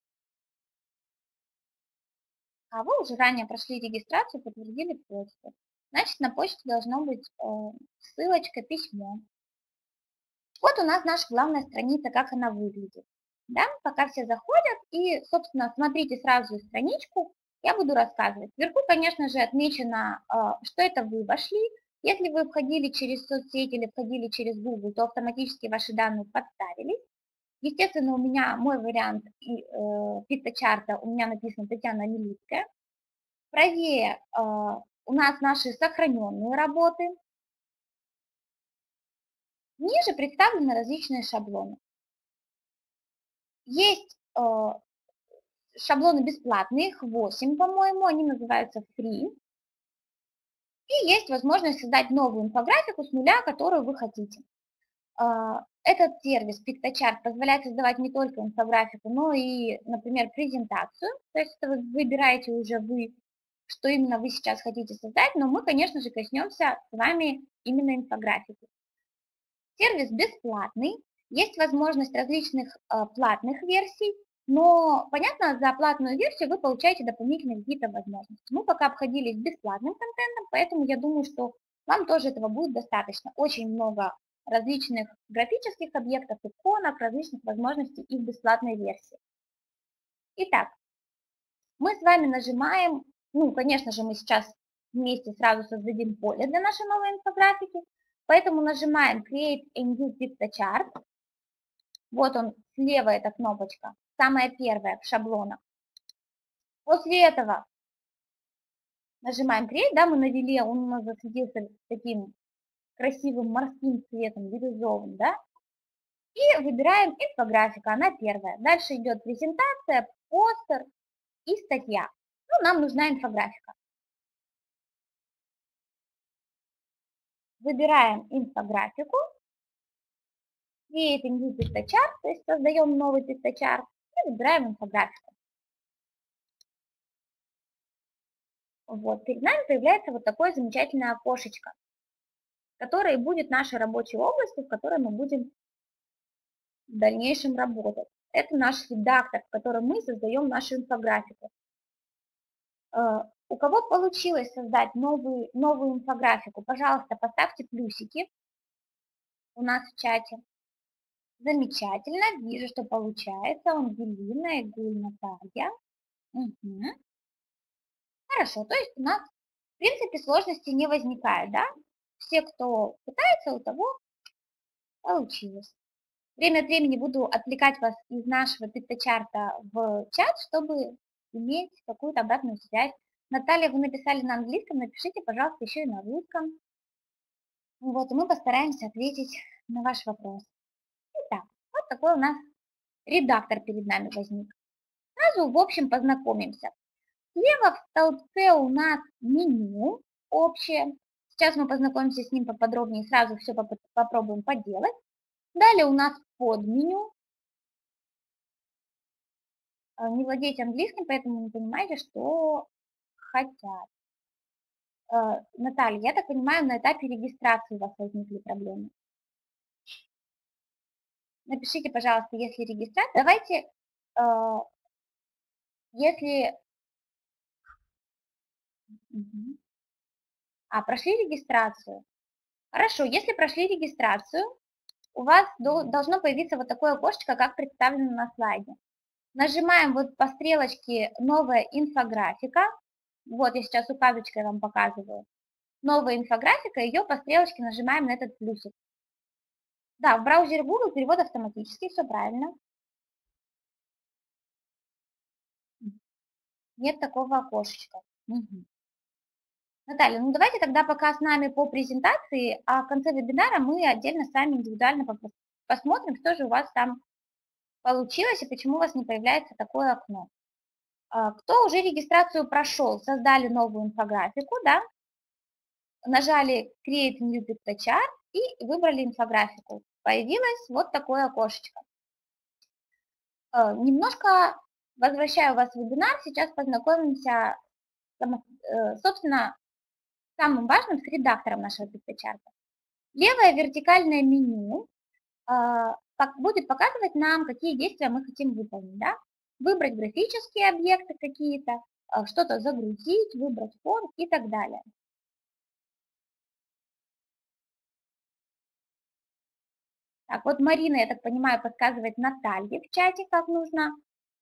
[SPEAKER 2] А вы уже ранее прошли регистрацию, подтвердили почту. Значит, на почте должно быть э, ссылочка, письмо. Вот у нас наша главная страница, как она выглядит. Да, пока все заходят, и, собственно, смотрите сразу страничку, я буду рассказывать. Вверху, конечно же, отмечено, а, что это вы вошли. Если вы входили через соцсети или входили через Google, то автоматически ваши данные подставились. Естественно, у меня мой вариант и, э, пита-чарта, у меня написано Татьяна Милицкая. Правее а, у нас наши сохраненные работы. Ниже представлены различные шаблоны. Есть э, шаблоны бесплатные, их восемь, по-моему, они называются free. И есть возможность создать новую инфографику с нуля, которую вы хотите. А, Этот сервис PictoChart позволяет создавать не только инфографику, но и, например, презентацию. То есть это вы выбираете уже вы, что именно вы сейчас хотите создать, но мы, конечно же, коснемся с вами именно инфографики. Сервис бесплатный, есть возможность различных э, платных версий, но, понятно, за платную версию вы получаете дополнительные какие-то возможности. Мы пока обходились бесплатным контентом, поэтому я думаю, что вам тоже этого будет достаточно. Очень много различных графических объектов, иконок, различных возможностей и в бесплатной версии. Итак, мы с вами нажимаем, ну, конечно же, мы сейчас вместе сразу создадим поле для нашей новой инфографики, поэтому нажимаем Create a new PictoChart. Вот он, слева эта кнопочка, самая первая в шаблонах. После этого нажимаем Create, да, мы навели, он у нас засветился таким красивым морским цветом, бирюзовым, да, и выбираем инфографика, она первая. Дальше идет презентация, постер и статья. Ну, нам нужна инфографика. Выбираем инфографику, Create a new PictoChart, то есть создаем новый PictoChart и выбираем инфографику. Вот, перед нами появляется вот такое замечательное окошечко, которое и будет нашей рабочей областью, в которой мы будем в дальнейшем работать. Это наш редактор, в котором мы создаем нашу инфографику. Э, У кого получилось создать новую, новую инфографику, пожалуйста, поставьте плюсики у нас в чате. Замечательно, вижу, что получается. Ангелина, Игуль, Наталья. Угу. Хорошо, то есть у нас, в принципе, сложности не возникает, да? Все, кто пытается, у того получилось. Время от времени буду отвлекать вас из нашего пикточарта в чат, чтобы иметь какую-то обратную связь. Наталья, вы написали на английском, напишите, пожалуйста, еще и на русском. Вот, и мы постараемся ответить на ваш вопрос. Итак, вот такой у нас редактор перед нами возник. Сразу, в общем, познакомимся. Слева в столбце у нас меню общее. Сейчас мы познакомимся с ним поподробнее, сразу все попробуем поделать. Далее у нас подменю. А, Не владеете английским, поэтому не понимаете, что хотят. Э, Наталья, я так понимаю, на этапе регистрации у вас возникли проблемы. Напишите, пожалуйста, если регистрация. Давайте, э, если... Мгм. А, прошли регистрацию. Хорошо, если прошли регистрацию, у вас дол- должно появиться вот такое окошечко, как представлено на слайде. Нажимаем вот по стрелочке «Новая инфографика». Вот я сейчас указочкой вам показываю. Новая инфографика, ее по стрелочке нажимаем на этот плюсик. Да, в браузере Google перевод автоматический, все правильно. Нет такого окошечка. Мгм. Наталья, ну давайте тогда пока с нами по презентации, а в конце вебинара мы отдельно с вами индивидуально попос- посмотрим, что же у вас там получилось и почему у вас не появляется такое окно. А, Кто уже регистрацию прошел, создали новую инфографику, да, нажали Create New Picture Chart и выбрали инфографику. Появилось вот такое окошечко. Э, Немножко возвращаю вас в вебинар, сейчас познакомимся, само- э, собственно, самым важным с редактором нашего пикчарта. Левое вертикальное меню а, пок- будет показывать нам, какие действия мы хотим выполнить. Да? Выбрать графические объекты какие-то, а, что-то загрузить, выбрать фон и так далее. Так, вот Марина, я так понимаю, подсказывает Наталье в чате, как нужно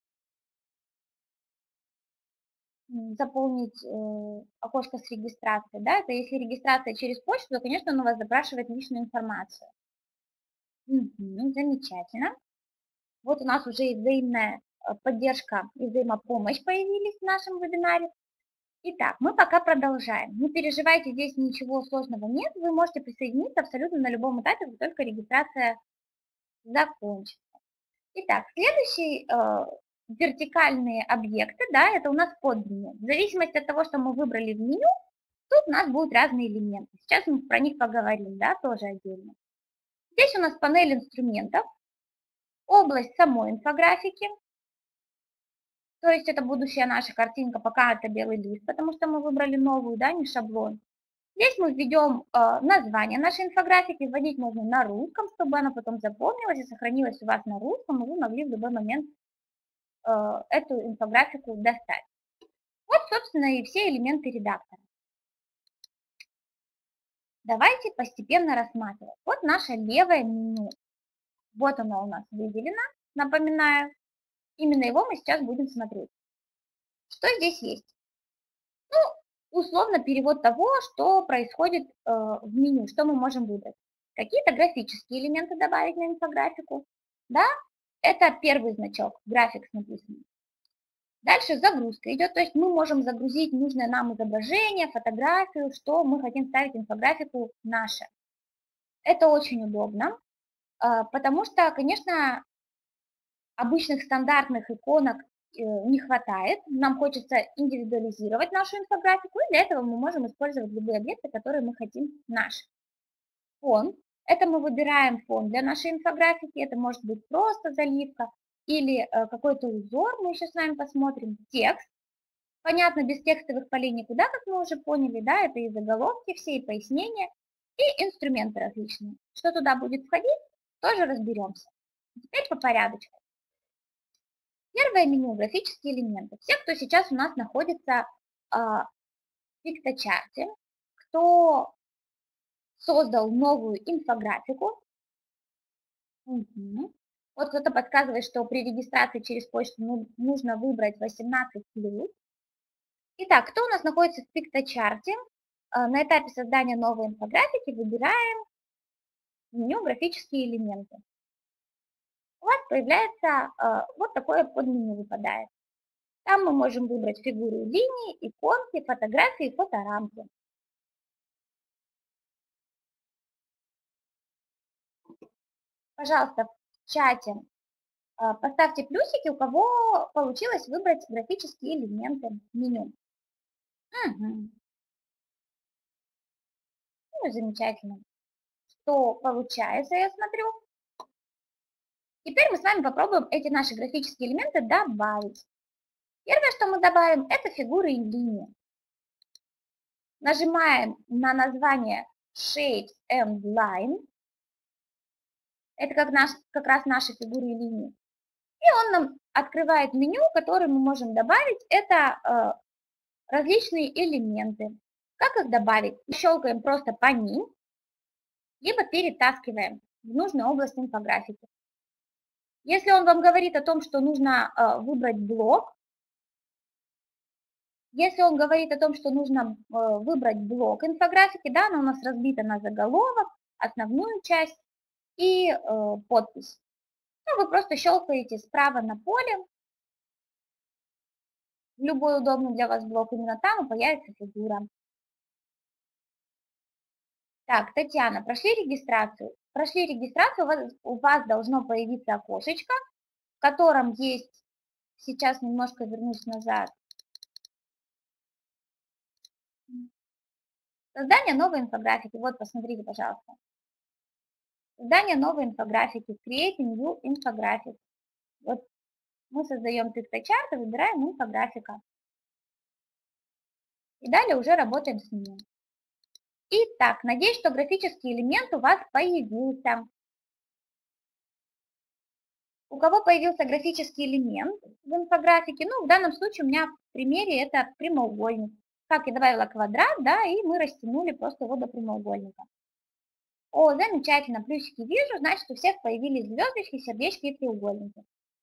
[SPEAKER 2] м, заполнить э, окошко с регистрацией. Да? Это если регистрация через почту, то, конечно, он у вас запрашивает личную информацию. Мгм, замечательно. Вот у нас уже и взаимная э, поддержка и взаимопомощь появились в нашем вебинаре. Итак, мы пока продолжаем. Не переживайте, здесь ничего сложного нет. Вы можете присоединиться абсолютно на любом этапе, как только регистрация закончится. Итак, следующий э, вертикальные объекты, да, это у нас подменю. В зависимости от того, что мы выбрали в меню, тут у нас будут разные элементы. Сейчас мы про них поговорим, да, тоже отдельно. Здесь у нас панель инструментов, область самой инфографики, то есть это будущая наша картинка, пока это белый лист, потому что мы выбрали новую, да, не шаблон. Здесь мы введем э, название нашей инфографики, вводить можно на русском, чтобы она потом запомнилась и сохранилась у вас на русском, и вы могли в любой момент э, эту инфографику достать. Вот, собственно, и все элементы редактора. Давайте постепенно рассматривать. Вот наше левое меню. Вот оно у нас выделено, напоминаю. Именно его мы сейчас будем смотреть. Что здесь есть? Ну, условно перевод того, что происходит э, в меню, что мы можем выбрать. Какие-то графические элементы добавить на инфографику. Да, это первый значок, графикс написано. Дальше загрузка идет, то есть мы можем загрузить нужное нам изображение, фотографию, что мы хотим ставить в инфографику наше. Это очень удобно, а, потому что, конечно, обычных стандартных иконок э, не хватает. Нам хочется индивидуализировать нашу инфографику, и для этого мы можем использовать любые объекты, которые мы хотим наши. Фон. Это мы выбираем фон для нашей инфографики. Это может быть просто заливка или э, какой-то узор. Мы еще с вами посмотрим. Текст. Понятно, без текстовых полей никуда, как мы уже поняли, да, это и заголовки все, и пояснения, и инструменты различные. Что туда будет входить, тоже разберемся. Теперь по порядочку. Первое меню – графические элементы. Все, кто сейчас у нас находится а, в пикточарте, кто создал новую инфографику. Мгм. Вот кто-то подсказывает, что при регистрации через почту ну- нужно выбрать восемнадцать плюс. Итак, кто у нас находится в пикточарте? А, На этапе создания новой инфографики выбираем меню «Графические элементы». У вас появляется а, вот такое подменю выпадает. Там мы можем выбрать фигуры и линии, иконки, фотографии, фоторамки. пожалуйста, в чате а, поставьте плюсики, у кого получилось выбрать графические элементы меню. Угу. Ну, замечательно. Что получается, я смотрю. Теперь мы с вами попробуем эти наши графические элементы добавить. Первое, что мы добавим, это фигуры и линии. Нажимаем на название Shapes and Line. Это как, наш, как раз наши фигуры и линии. И он нам открывает меню, которое мы можем добавить. Это э, различные элементы. Как их добавить? Щелкаем просто по ним, либо перетаскиваем в нужную область инфографики. Если он вам говорит о том, что нужно э, выбрать блок, если он говорит о том, что нужно э, выбрать блок инфографики, да, она у нас разбита на заголовок, основную часть и э, подпись. Ну, вы просто щелкаете справа на поле, в любой удобный для вас блок, именно там и появится фигура. Так, Татьяна, прошли регистрацию. Прошли регистрацию, у вас, у вас должно появиться окошечко, в котором есть, сейчас немножко вернусь назад, создание новой инфографики. Вот, посмотрите, пожалуйста. Создание новой инфографики, Create New Infographic. Вот мы создаем тексточарт и выбираем инфографика. И далее уже работаем с ним. Итак, надеюсь, что графический элемент у вас появился. У кого появился графический элемент в инфографике, ну, в данном случае у меня в примере это прямоугольник. Как я добавила квадрат, да, и мы растянули просто его до прямоугольника. О, замечательно, плюсики вижу, значит, у всех появились звездочки, сердечки и треугольники.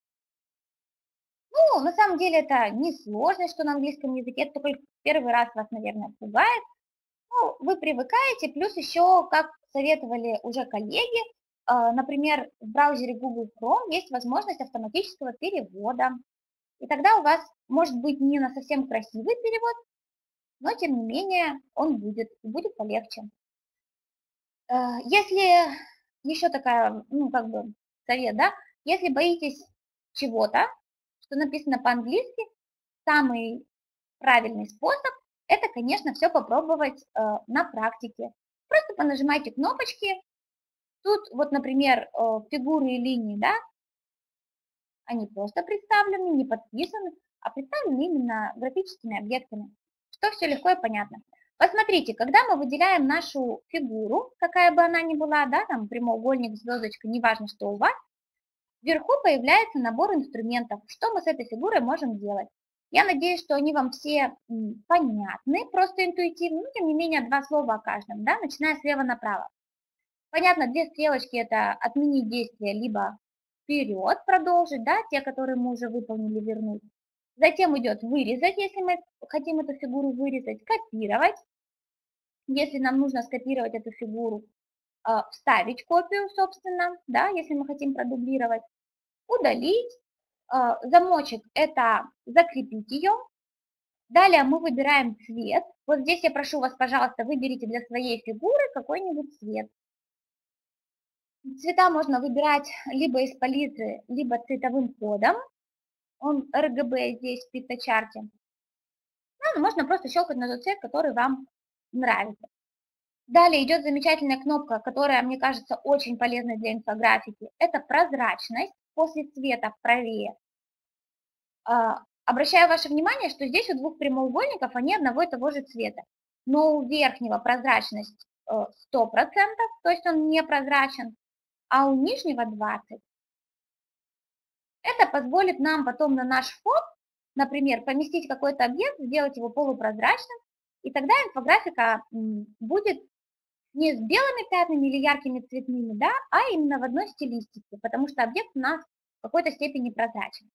[SPEAKER 2] Ну, на самом деле это не сложно, что на английском языке, это только первый раз вас, наверное, пугает. Ну, вы привыкаете, плюс еще, как советовали уже коллеги, например, в браузере Google Chrome есть возможность автоматического перевода. И тогда у вас может быть не на совсем красивый перевод, но тем не менее он будет, и будет полегче. Если еще такая, ну как бы совет, да, если боитесь чего-то, что написано по-английски, самый правильный способ – это, конечно, все попробовать э, на практике. Просто понажимайте кнопочки. Тут вот, например, э, фигуры и линии, да, они просто представлены, не подписаны, а представлены именно графическими объектами, что все легко и понятно. Посмотрите, когда мы выделяем нашу фигуру, какая бы она ни была, да, там прямоугольник, звездочка, неважно, что у вас, вверху появляется набор инструментов, что мы с этой фигурой можем делать. Я надеюсь, что они вам все понятны, просто интуитивно, но тем не менее два слова о каждом, да, начиная слева направо. Понятно, две стрелочки – это отменить действие, либо вперед продолжить, да, те, которые мы уже выполнили, вернуть. Затем идет вырезать, если мы хотим эту фигуру вырезать, копировать, если нам нужно скопировать эту фигуру, вставить копию, собственно, да, если мы хотим продублировать, удалить, замочек – это закрепить ее. Далее мы выбираем цвет. Вот здесь я прошу вас, пожалуйста, выберите для своей фигуры какой-нибудь цвет. Цвета можно выбирать либо из палитры, либо цветовым кодом. Он эр гэ бэ здесь в пикточарте. Ну, можно просто щелкать на тот цвет, который вам нравится. Далее идет замечательная кнопка, которая, мне кажется, очень полезна для инфографики. Это прозрачность после цвета правее. Обращаю ваше внимание, что здесь у двух прямоугольников они одного и того же цвета. Но у верхнего прозрачность сто процентов, то есть он не прозрачен, а у нижнего двадцать процентов. Это позволит нам потом на наш фон, например, поместить какой-то объект, сделать его полупрозрачным, и тогда инфографика будет не с белыми пятнами или яркими цветными, да, а именно в одной стилистике, потому что объект у нас в какой-то степени прозрачен.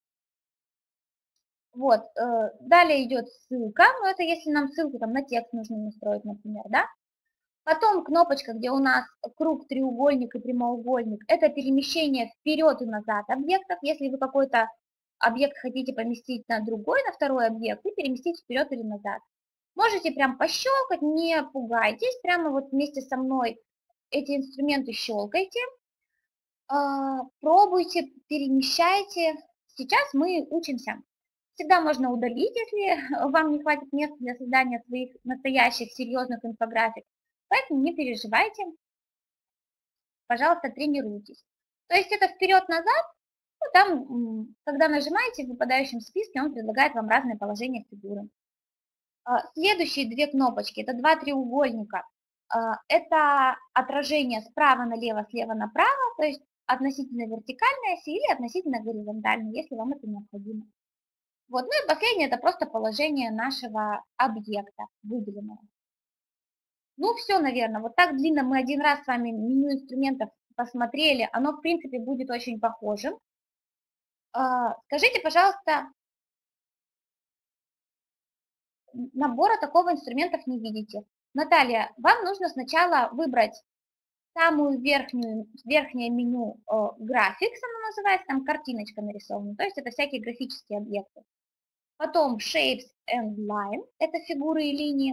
[SPEAKER 2] Вот, далее идет ссылка, но это если нам ссылку там на текст нужно настроить, например, да. Потом кнопочка, где у нас круг, треугольник и прямоугольник, это перемещение вперед и назад объектов. Если вы какой-то объект хотите поместить на другой, на второй объект, и переместить вперед или назад. Можете прям пощелкать, не пугайтесь, прямо вот вместе со мной эти инструменты щелкайте. А, Пробуйте, перемещайте. Сейчас мы учимся. Всегда можно удалить, если вам не хватит места для создания своих настоящих серьезных инфографик. Поэтому не переживайте, пожалуйста, тренируйтесь. То есть это вперед-назад, ну, там, м, когда нажимаете в выпадающем списке, он предлагает вам разные положения фигуры. А, Следующие две кнопочки, это два треугольника. А, Это отражение справа налево, слева направо, то есть относительно вертикальной оси или относительно горизонтальной, если вам это необходимо. Вот. Ну и последнее, это просто положение нашего объекта выделенного. Ну все, наверное, вот так длинно мы один раз с вами меню инструментов посмотрели, оно в принципе будет очень похожим. А, Скажите, пожалуйста, набора такого инструментов не видите. Наталья, вам нужно сначала выбрать самую верхнюю, верхнее меню э, Graphics, оно называется, там картиночка нарисована, то есть это всякие графические объекты. Потом Shapes and Line, это фигуры и линии.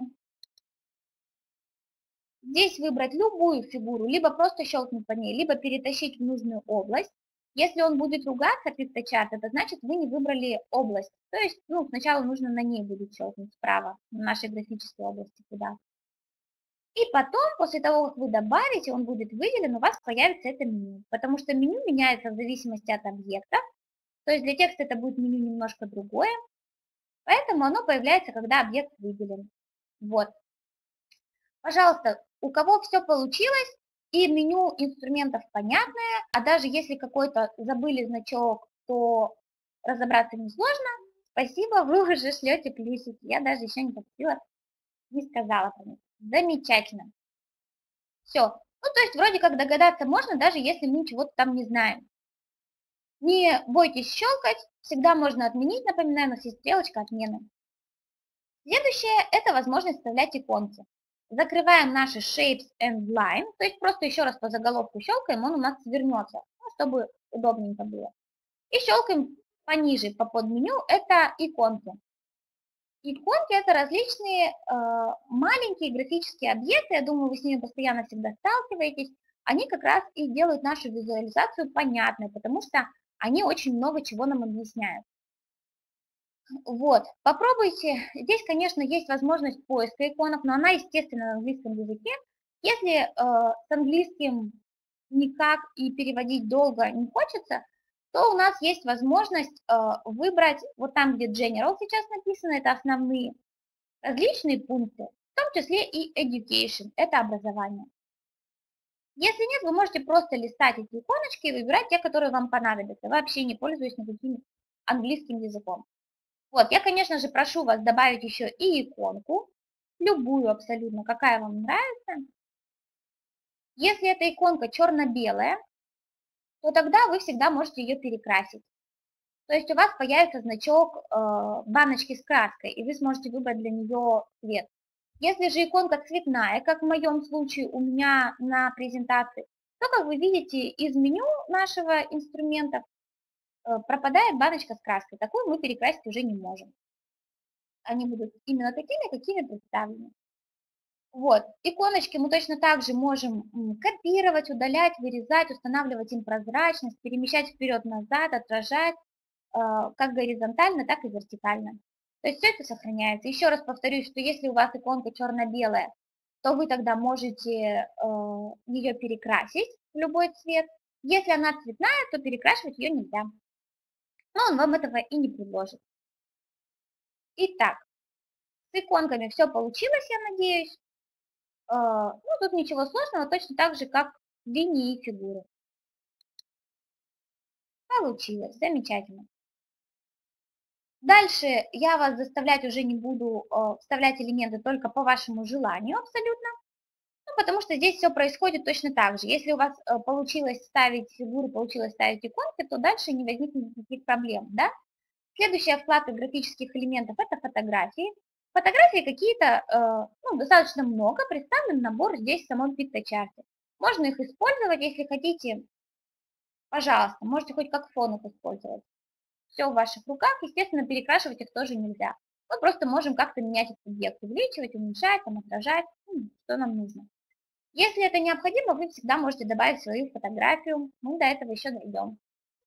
[SPEAKER 2] Здесь выбрать любую фигуру, либо просто щелкнуть по ней, либо перетащить в нужную область. Если он будет ругаться, пикточарт, это значит, вы не выбрали область. То есть, ну, сначала нужно на ней будет щелкнуть справа, в нашей графической области куда. И потом, после того, как вы добавите, он будет выделен, у вас появится это меню. Потому что меню меняется в зависимости от объекта. То есть для текста это будет меню немножко другое. Поэтому оно появляется, когда объект выделен. Вот. Пожалуйста, у кого все получилось и меню инструментов понятное, а даже если какой-то забыли значок, то разобраться несложно, спасибо, вы уже шлете плюсики. Я даже еще не попросила, не сказала про них. Замечательно. Все. Ну, то есть вроде как догадаться можно, даже если мы чего-то там не знаем. Не бойтесь щелкать, всегда можно отменить, напоминаю, у нас есть стрелочка отмены. Следующее – это возможность вставлять иконки. Закрываем наши Shapes and Line, то есть просто еще раз по заголовку щелкаем, он у нас свернется, ну, чтобы удобненько было. И щелкаем пониже по подменю, это иконки. Иконки – это различные э, маленькие графические объекты, я думаю, вы с ними постоянно всегда сталкиваетесь. Они как раз и делают нашу визуализацию понятной, потому что они очень много чего нам объясняют. Вот, попробуйте. Здесь, конечно, есть возможность поиска иконок, но она, естественно, на английском языке. Если э, с английским никак и переводить долго не хочется, то у нас есть возможность э, выбрать, вот там, где General сейчас написано, это основные, различные пункты, в том числе и Education, это образование. Если нет, вы можете просто листать эти иконочки и выбирать те, которые вам понадобятся, вообще не пользуясь никаким английским языком. Вот, я, конечно же, прошу вас добавить еще и иконку, любую абсолютно, какая вам нравится. Если эта иконка черно-белая, то тогда вы всегда можете ее перекрасить. То есть у вас появится значок э, баночки с краской, и вы сможете выбрать для нее цвет. Если же иконка цветная, как в моем случае у меня на презентации, то, как вы видите, из меню нашего инструмента э, пропадает баночка с краской. Такую мы перекрасить уже не можем. Они будут именно такими, какими представлены. Вот, иконочки мы точно так же можем копировать, удалять, вырезать, устанавливать им прозрачность, перемещать вперед-назад, отражать, э, как горизонтально, так и вертикально. То есть все это сохраняется. Еще раз повторюсь, что если у вас иконка черно-белая, то вы тогда можете э, ее перекрасить в любой цвет. Если она цветная, то перекрашивать ее нельзя. Но он вам этого и не предложит. Итак, с иконками все получилось, я надеюсь. Ну, тут ничего сложного, точно так же, как линии и фигуры. Получилось, замечательно. Дальше я вас заставлять уже не буду э, вставлять элементы только по вашему желанию абсолютно, ну, потому что здесь все происходит точно так же. Если у вас э, получилось ставить фигуры, получилось ставить иконки, то дальше не возникнет никаких проблем, да? Следующая вкладка графических элементов – это фотографии. Фотографии какие-то, э, ну, достаточно много, представлен набор здесь в самом пикточарте. Можно их использовать, если хотите, пожалуйста, можете хоть как фон их использовать. Все в ваших руках, естественно, перекрашивать их тоже нельзя. Мы просто можем как-то менять этот объект, увеличивать, уменьшать, там, отражать, ну, что нам нужно. Если это необходимо, вы всегда можете добавить свою фотографию, мы до этого еще дойдем.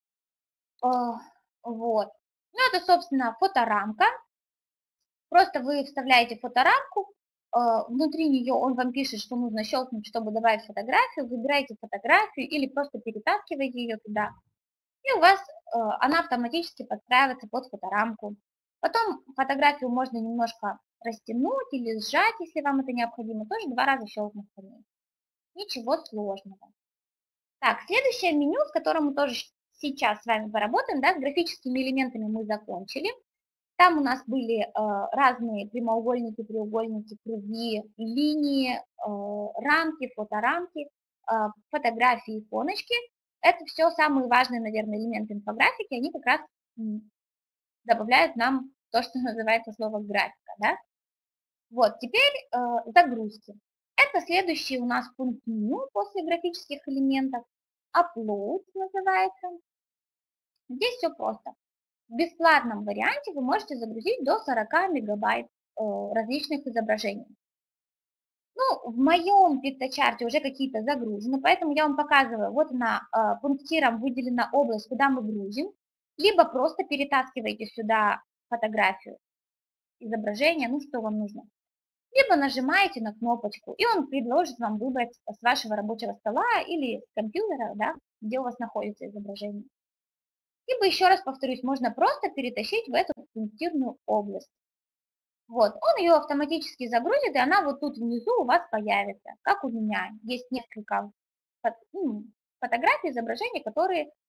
[SPEAKER 2] А, Вот. Ну, это, собственно, фоторамка. Просто вы вставляете фоторамку, а, внутри нее он вам пишет, что нужно щелкнуть, чтобы добавить фотографию, выбираете фотографию или просто перетаскиваете ее туда, и у вас э, она автоматически подстраивается под фоторамку. Потом фотографию можно немножко растянуть или сжать, если вам это необходимо, тоже два раза щелкнуть по ней. Ничего сложного. Так, следующее меню, с которым мы тоже сейчас с вами поработаем, да, с графическими элементами мы закончили. Там у нас были э, разные прямоугольники, треугольники, круги, линии, э, рамки, фоторамки, э, фотографии, иконочки. Это все самые важные, наверное, элементы инфографики, они как раз м, добавляют нам то, что называется слово графика. Да? Вот, теперь э, загрузки. Это следующий у нас пункт меню после графических элементов. Upload называется. Здесь все просто. В бесплатном варианте вы можете загрузить до сорока мегабайт э, различных изображений. Ну, в моем пикточарте уже какие-то загружены, поэтому я вам показываю, вот она э, пунктиром выделена область, куда мы грузим, либо просто перетаскиваете сюда фотографию, изображение, ну что вам нужно. Либо нажимаете на кнопочку, и он предложит вам выбрать с вашего рабочего стола или с компьютера, да, где у вас находится изображение. Либо, еще раз повторюсь, можно просто перетащить в эту пунктирную область. Вот, он ее автоматически загрузит, и она вот тут внизу у вас появится, как у меня. Есть несколько ну, фотографий, изображений, которые э,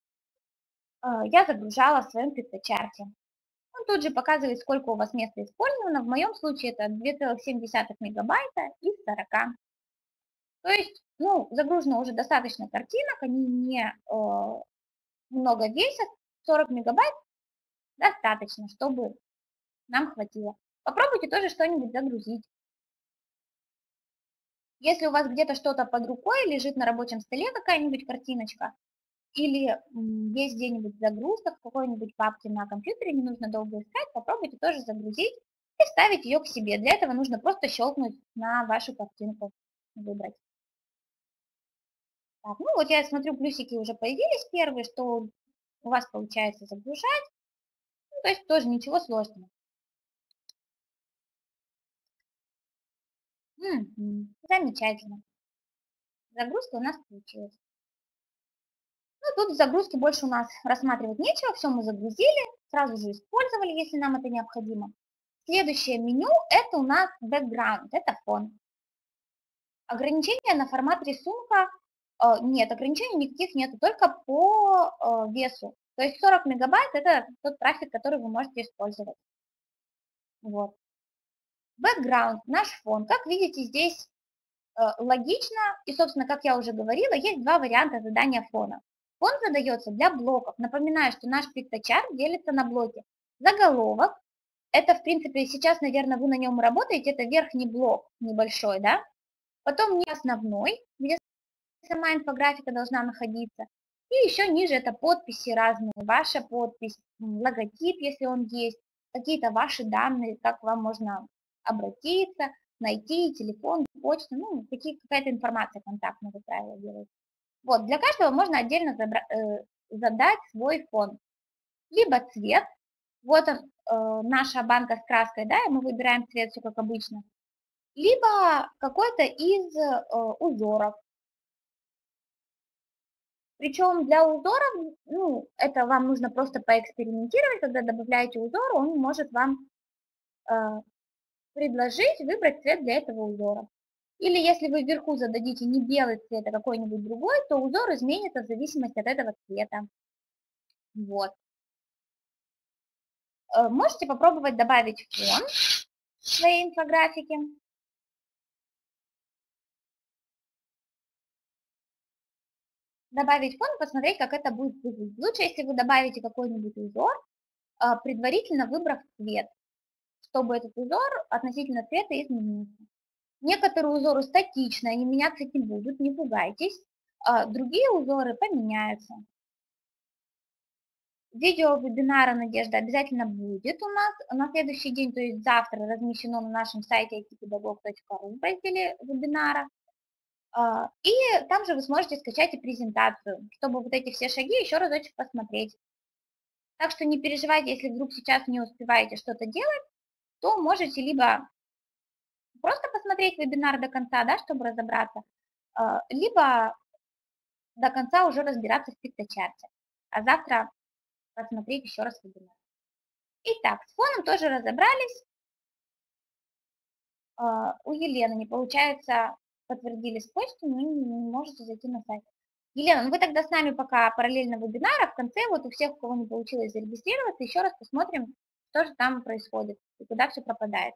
[SPEAKER 2] я загружала в своем пикточарте. Он тут же показывает, сколько у вас места использовано. В моем случае это две целых семь десятых мегабайта из сорока. То есть, ну, загружено уже достаточно картинок, они не э, много весят, сорок мегабайт достаточно, чтобы нам хватило. Попробуйте тоже что-нибудь загрузить. Если у вас где-то что-то под рукой, лежит на рабочем столе какая-нибудь картиночка, или есть где-нибудь загрузка в какой-нибудь папке на компьютере, не нужно долго искать, попробуйте тоже загрузить и вставить ее к себе. Для этого нужно просто щелкнуть на вашу картинку, выбрать. Так, ну вот я смотрю, плюсики уже появились первые, что у вас получается загружать. Ну, то есть тоже ничего сложного. М-м, замечательно. Загрузка у нас получилась. Ну, тут загрузки больше у нас рассматривать нечего, все мы загрузили, сразу же использовали, если нам это необходимо. Следующее меню – это у нас background, это фон. Ограничения на формат рисунка э, нет, ограничений никаких нету, только по э, весу. То есть сорок мегабайт – это тот трафик, который вы можете использовать. Вот. Background, наш фон. Как видите, здесь э, логично, и, собственно, как я уже говорила, есть два варианта задания фона. Фон задается для блоков. Напоминаю, что наш пикточарт делится на блоки. Заголовок. Это, в принципе, сейчас, наверное, вы на нем работаете. Это верхний блок небольшой, да? Потом не основной, где сама инфографика должна находиться. И еще ниже это подписи разные. Ваша подпись, логотип, если он есть, какие-то ваши данные, как вам можно обратиться, найти, телефон, почту, ну, какие, какая-то информация контактная, вы правильно делаете. Вот, для каждого можно отдельно забра- э, задать свой фон. Либо цвет, вот он, э, наша банка с краской, да, и мы выбираем цвет, все как обычно. Либо какой-то из э, узоров. Причем для узоров, ну, это вам нужно просто поэкспериментировать, когда добавляете узор, он может вам э, предложить выбрать цвет для этого узора. Или если вы вверху зададите не белый цвет, а какой-нибудь другой, то узор изменится в зависимости от этого цвета. Вот. Э, Можете попробовать добавить фон в своей инфографике. Добавить фон, посмотреть, как это будет выглядеть. Лучше, если вы добавите какой-нибудь узор, а, предварительно выбрав цвет, чтобы этот узор относительно цвета изменился. Некоторые узоры статичные, они меняться не будут, не пугайтесь. А другие узоры поменяются. Видео вебинара «Надежда» обязательно будет у нас на следующий день, то есть завтра размещено на нашем сайте ай ти педагог точка ру в разделе вебинара. А, И там же вы сможете скачать и презентацию, чтобы вот эти все шаги еще разочек посмотреть. Так что не переживайте, если вдруг сейчас не успеваете что-то делать, то можете либо просто посмотреть вебинар до конца, да, чтобы разобраться, а, либо до конца уже разбираться в пикточарте. А завтра посмотреть еще раз вебинар. Итак, с фоном тоже разобрались. А, У Елены не получается, подтвердили с почты, но не, не можете зайти на сайт. Елена, ну вы тогда с нами пока параллельно вебинара, в конце вот у всех, у кого не получилось зарегистрироваться, еще раз посмотрим, что же там происходит и куда все пропадает.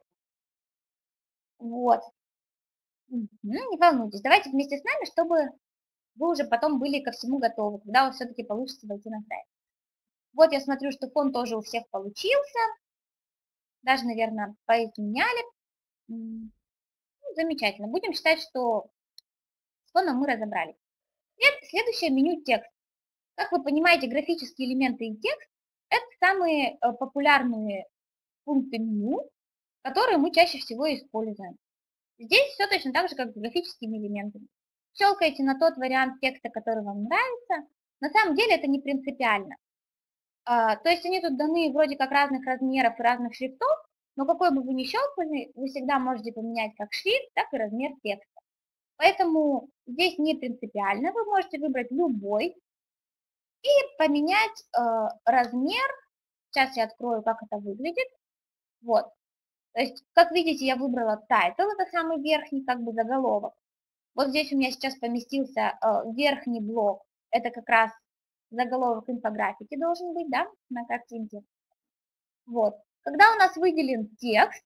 [SPEAKER 2] Вот. Мгм, не волнуйтесь, давайте вместе с нами, чтобы вы уже потом были ко всему готовы, когда у вас все-таки получится войти на сайт. Вот я смотрю, что фон тоже у всех получился, даже, наверное, поизменяли. М, ну, замечательно. Будем считать, что с фоном мы разобрались. След- Следующее меню текст. Как вы понимаете, графические элементы и текст – это самые э, популярные пункты меню, которые мы чаще всего используем. Здесь все точно так же, как с графическими элементами. Щелкаете на тот вариант текста, который вам нравится. На самом деле это не принципиально. А, то есть они тут даны вроде как разных размеров и разных шрифтов, но какой бы вы ни щелкали, вы всегда можете поменять как шрифт, так и размер текста. Поэтому здесь не принципиально, вы можете выбрать любой и поменять э, размер. Сейчас я открою, как это выглядит. Вот. То есть, как видите, я выбрала title, это самый верхний, как бы заголовок. Вот здесь у меня сейчас поместился э, верхний блок, это как раз заголовок инфографики должен быть, да, на картинке. Вот. Когда у нас выделен текст,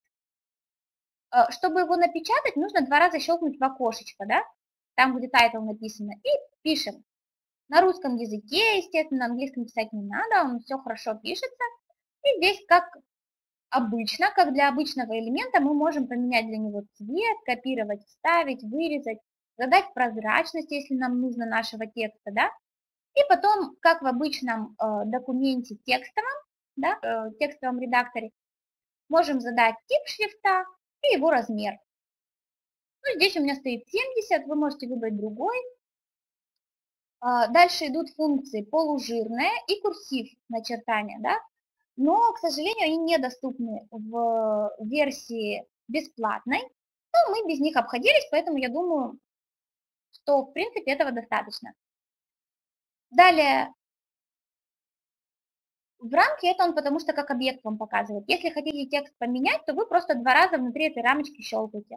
[SPEAKER 2] э, чтобы его напечатать, нужно два раза щелкнуть в окошечко, да, там, где title написано, и пишем. На русском языке, естественно, на английском писать не надо, он все хорошо пишется. И здесь, как обычно, как для обычного элемента, мы можем поменять для него цвет, копировать, вставить, вырезать, задать прозрачность, если нам нужно нашего текста, да. И потом, как в обычном э, документе текстовом, да, э, текстовом редакторе, можем задать тип шрифта и его размер. Ну, здесь у меня стоит семьдесят, вы можете выбрать другой. А, Дальше идут функции полужирная и курсив начертания, да, но, к сожалению, они недоступны в версии бесплатной, но мы без них обходились, поэтому я думаю, что в принципе этого достаточно. Далее, в рамке это он потому что как объект вам показывает. Если хотите текст поменять, то вы просто два раза внутри этой рамочки щелкаете.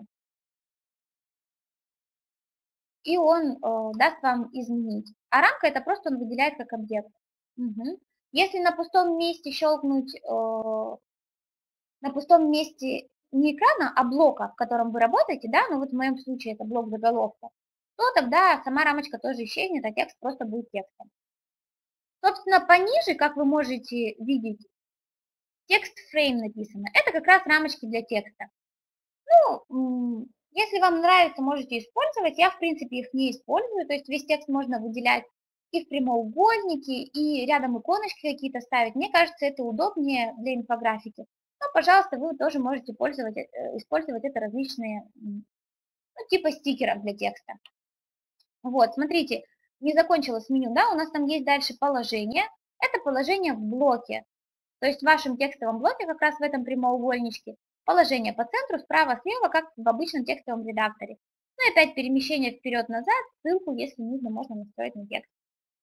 [SPEAKER 2] И он э, даст вам изменить. А рамка это просто он выделяет как объект. Угу. Если на пустом месте щелкнуть, э, на пустом месте не экрана, а блока, в котором вы работаете, да, ну вот в моем случае это блок заголовка, то тогда сама рамочка тоже исчезнет, а текст просто будет текстом. Собственно, пониже, как вы можете видеть, текст фрейм написано. Это как раз рамочки для текста. Ну, если вам нравится, можете использовать. Я, в принципе, их не использую. То есть весь текст можно выделять и в прямоугольники, и рядом иконочки какие-то ставить. Мне кажется, это удобнее для инфографики. Но, пожалуйста, вы тоже можете пользовать, э, использовать это различные, ну, типа стикеров для текста. Вот, смотрите, не закончилось меню, да, у нас там есть дальше положение. Это положение в блоке. То есть в вашем текстовом блоке, как раз в этом прямоугольничке, положение по центру, справа, слева, как в обычном текстовом редакторе. Ну и опять перемещение вперед-назад, ссылку, если нужно, можно настроить на текст.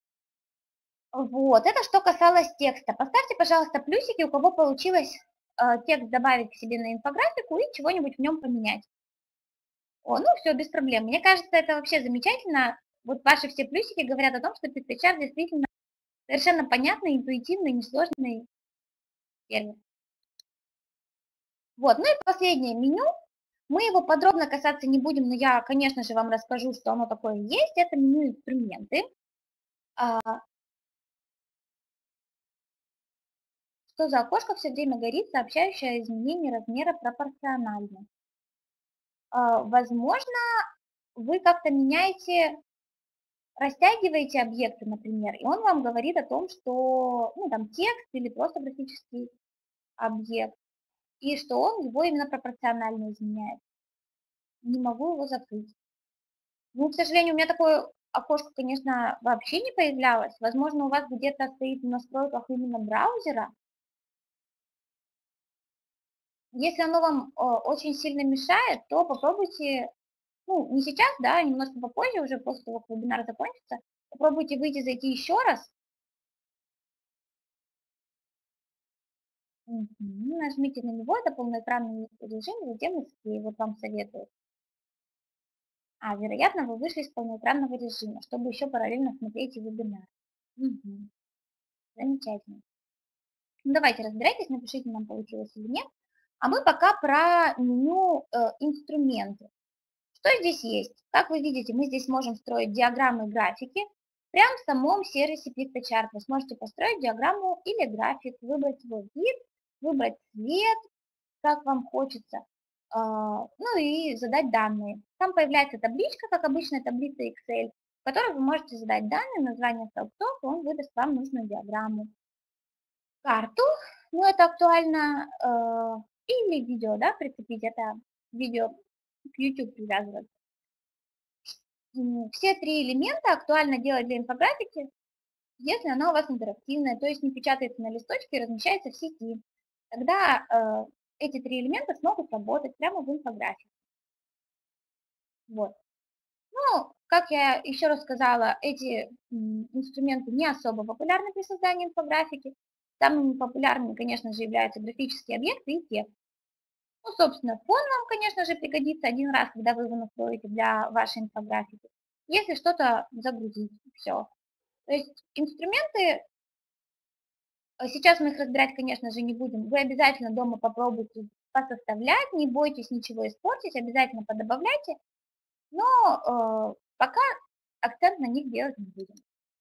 [SPEAKER 2] Вот, это что касалось текста. Поставьте, пожалуйста, плюсики, у кого получилось э, текст добавить к себе на инфографику и чего-нибудь в нем поменять. О, ну все, без проблем. Мне кажется, это вообще замечательно. Вот ваши все плюсики говорят о том, что пикточарт действительно совершенно понятный, интуитивный, несложный сервис. Вот, ну и последнее меню. Мы его подробно касаться не будем, но я, конечно же, вам расскажу, что оно такое есть. Это меню инструменты. А, что за окошко все время горит, сообщающее о изменении размера пропорционально. А, возможно, вы как-то меняете, растягиваете объекты, например, и он вам говорит о том, что, ну, там текст или просто графический объект, и что он его именно пропорционально изменяет. Не могу его закрыть. Ну, к сожалению, у меня такое окошко, конечно, вообще не появлялось. Возможно, у вас где-то стоит в настройках именно браузера. Если оно вам э, очень сильно мешает, то попробуйте, ну, не сейчас, да, а немножко попозже, уже после того, как вебинар закончится, попробуйте выйти, зайти еще раз. Мгм. Нажмите на него, это полноэкранное режим, затем Escape, вот вам советую. А, вероятно, вы вышли из полноэкранного режима, чтобы еще параллельно смотреть и вебинар. Мгм. Замечательно. Ну, давайте разбирайтесь, напишите, нам получилось или нет. А мы пока про меню э, инструменты. Что здесь есть? Как вы видите, мы здесь можем строить диаграммы и графики. Прямо в самом сервисе PictoChart вы сможете построить диаграмму или график, выбрать свой вид, выбрать цвет, как вам хочется, а, ну и задать данные. Там появляется табличка, как обычная таблица Excel, в которой вы можете задать данные, название столбцов, и он выдаст вам нужную диаграмму. Карту, ну это актуально, э, или видео, да, прицепить, это видео к YouTube привязывать. М, Все три элемента актуально делать для инфографики, если она у вас интерактивная, то есть не печатается на листочке и размещается в сети. Тогда э, эти три элемента смогут работать прямо в инфографике. Вот. Ну, как я еще раз сказала, эти м, инструменты не особо популярны при создании инфографики. Самыми популярными, конечно же, являются графические объекты и текст. Ну, собственно, фон вам, конечно же, пригодится один раз, когда вы его настроите для вашей инфографики. Если что-то загрузить, все. То есть инструменты, э, сейчас мы их разбирать, конечно же, не будем. Вы обязательно дома попробуйте посоставлять, не бойтесь ничего испортить, обязательно подобавляйте, но э, пока акцент на них делать не будем.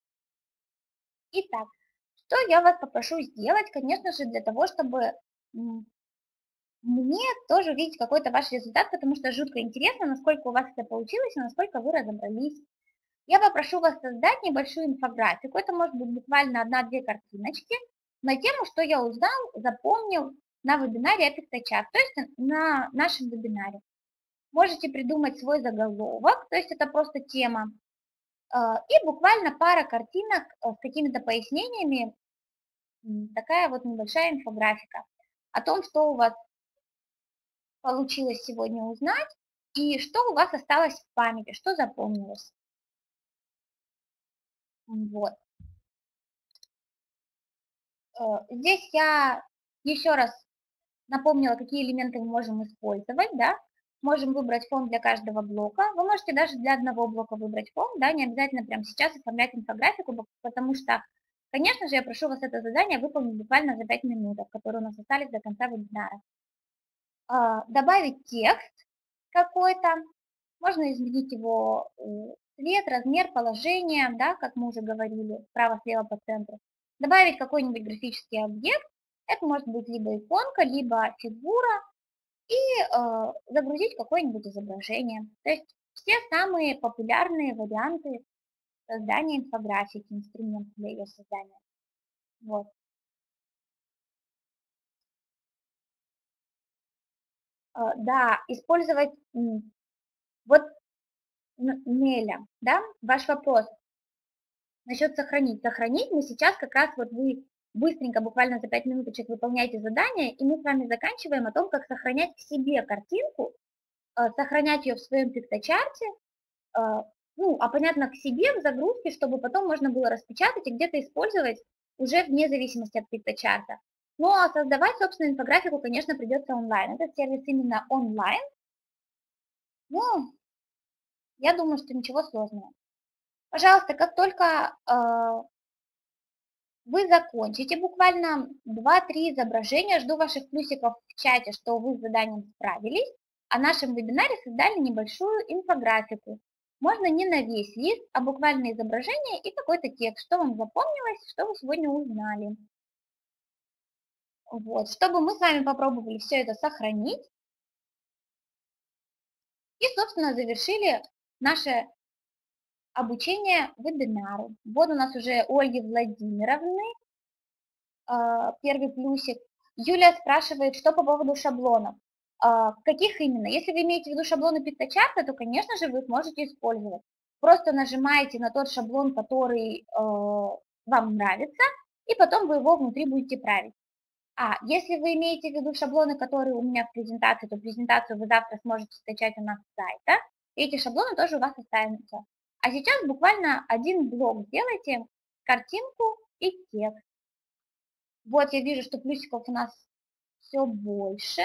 [SPEAKER 2] Итак, что я вас попрошу сделать, конечно же, для того, чтобы м, мне тоже увидеть какой-то ваш результат, потому что жутко интересно, насколько у вас это получилось и насколько вы разобрались. Я попрошу вас создать небольшую инфографику. Это может быть буквально одна-две картиночки на тему, что я узнал, запомнил на вебинаре Epic Touch, то есть на нашем вебинаре. Можете придумать свой заголовок, то есть это просто тема, э, и буквально пара картинок э, с какими-то пояснениями, м, такая вот небольшая инфографика о том, что у вас получилось сегодня узнать и что у вас осталось в памяти, что запомнилось. Вот. Э, Здесь я еще раз напомнила, какие элементы мы можем использовать, да. Можем выбрать фон для каждого блока. Вы можете даже для одного блока выбрать фон, да, не обязательно прямо сейчас оформлять инфографику, потому что, конечно же, я прошу вас это задание выполнить буквально за пять минут, которые у нас остались до конца вебинара. А, Добавить текст какой-то, можно изменить его э, цвет, размер, положение, да, как мы уже говорили, справа, слева, по центру. Добавить какой-нибудь графический объект, это может быть либо иконка, либо фигура, и э, загрузить какое-нибудь изображение. То есть все самые популярные варианты создания инфографики, инструментов для ее создания. Вот. Э, да, использовать, м, вот Н- Неля, да, ваш вопрос насчет сохранить. Сохранить мы сейчас как раз вот вы быстренько, буквально за пять минуточек выполняете задание, и мы с вами заканчиваем о том, как сохранять в себе картинку, э, сохранять ее в своем пикточарте, э, ну, а понятно, к себе в загрузке, чтобы потом можно было распечатать и где-то использовать уже вне зависимости от пикточарта. Ну, а создавать, собственно, инфографику, конечно, придется онлайн. Этот сервис именно онлайн, но я думаю, что ничего сложного. Пожалуйста, как только э, вы закончите буквально два-три изображения. Жду ваших плюсиков в чате, что вы с заданием справились. А в нашем вебинаре создали небольшую инфографику. Можно не на весь лист, а буквально изображение и какой-то текст, что вам запомнилось, что вы сегодня узнали. Вот, чтобы мы с вами попробовали все это сохранить и, собственно, завершили наше обучение вебинару. Вот у нас уже у Ольги Владимировны а, первый плюсик. Юлия спрашивает, что по поводу шаблонов. А, каких именно? Если вы имеете в виду шаблоны PictoChart, то, конечно же, вы их можете использовать. Просто нажимаете на тот шаблон, который э, вам нравится, и потом вы его внутри будете править. А если вы имеете в виду шаблоны, которые у меня в презентации, то презентацию вы завтра сможете скачать у нас с сайта, и эти шаблоны тоже у вас останутся. А сейчас буквально один блок сделайте, картинку и текст. Вот я вижу, что плюсиков у нас все больше.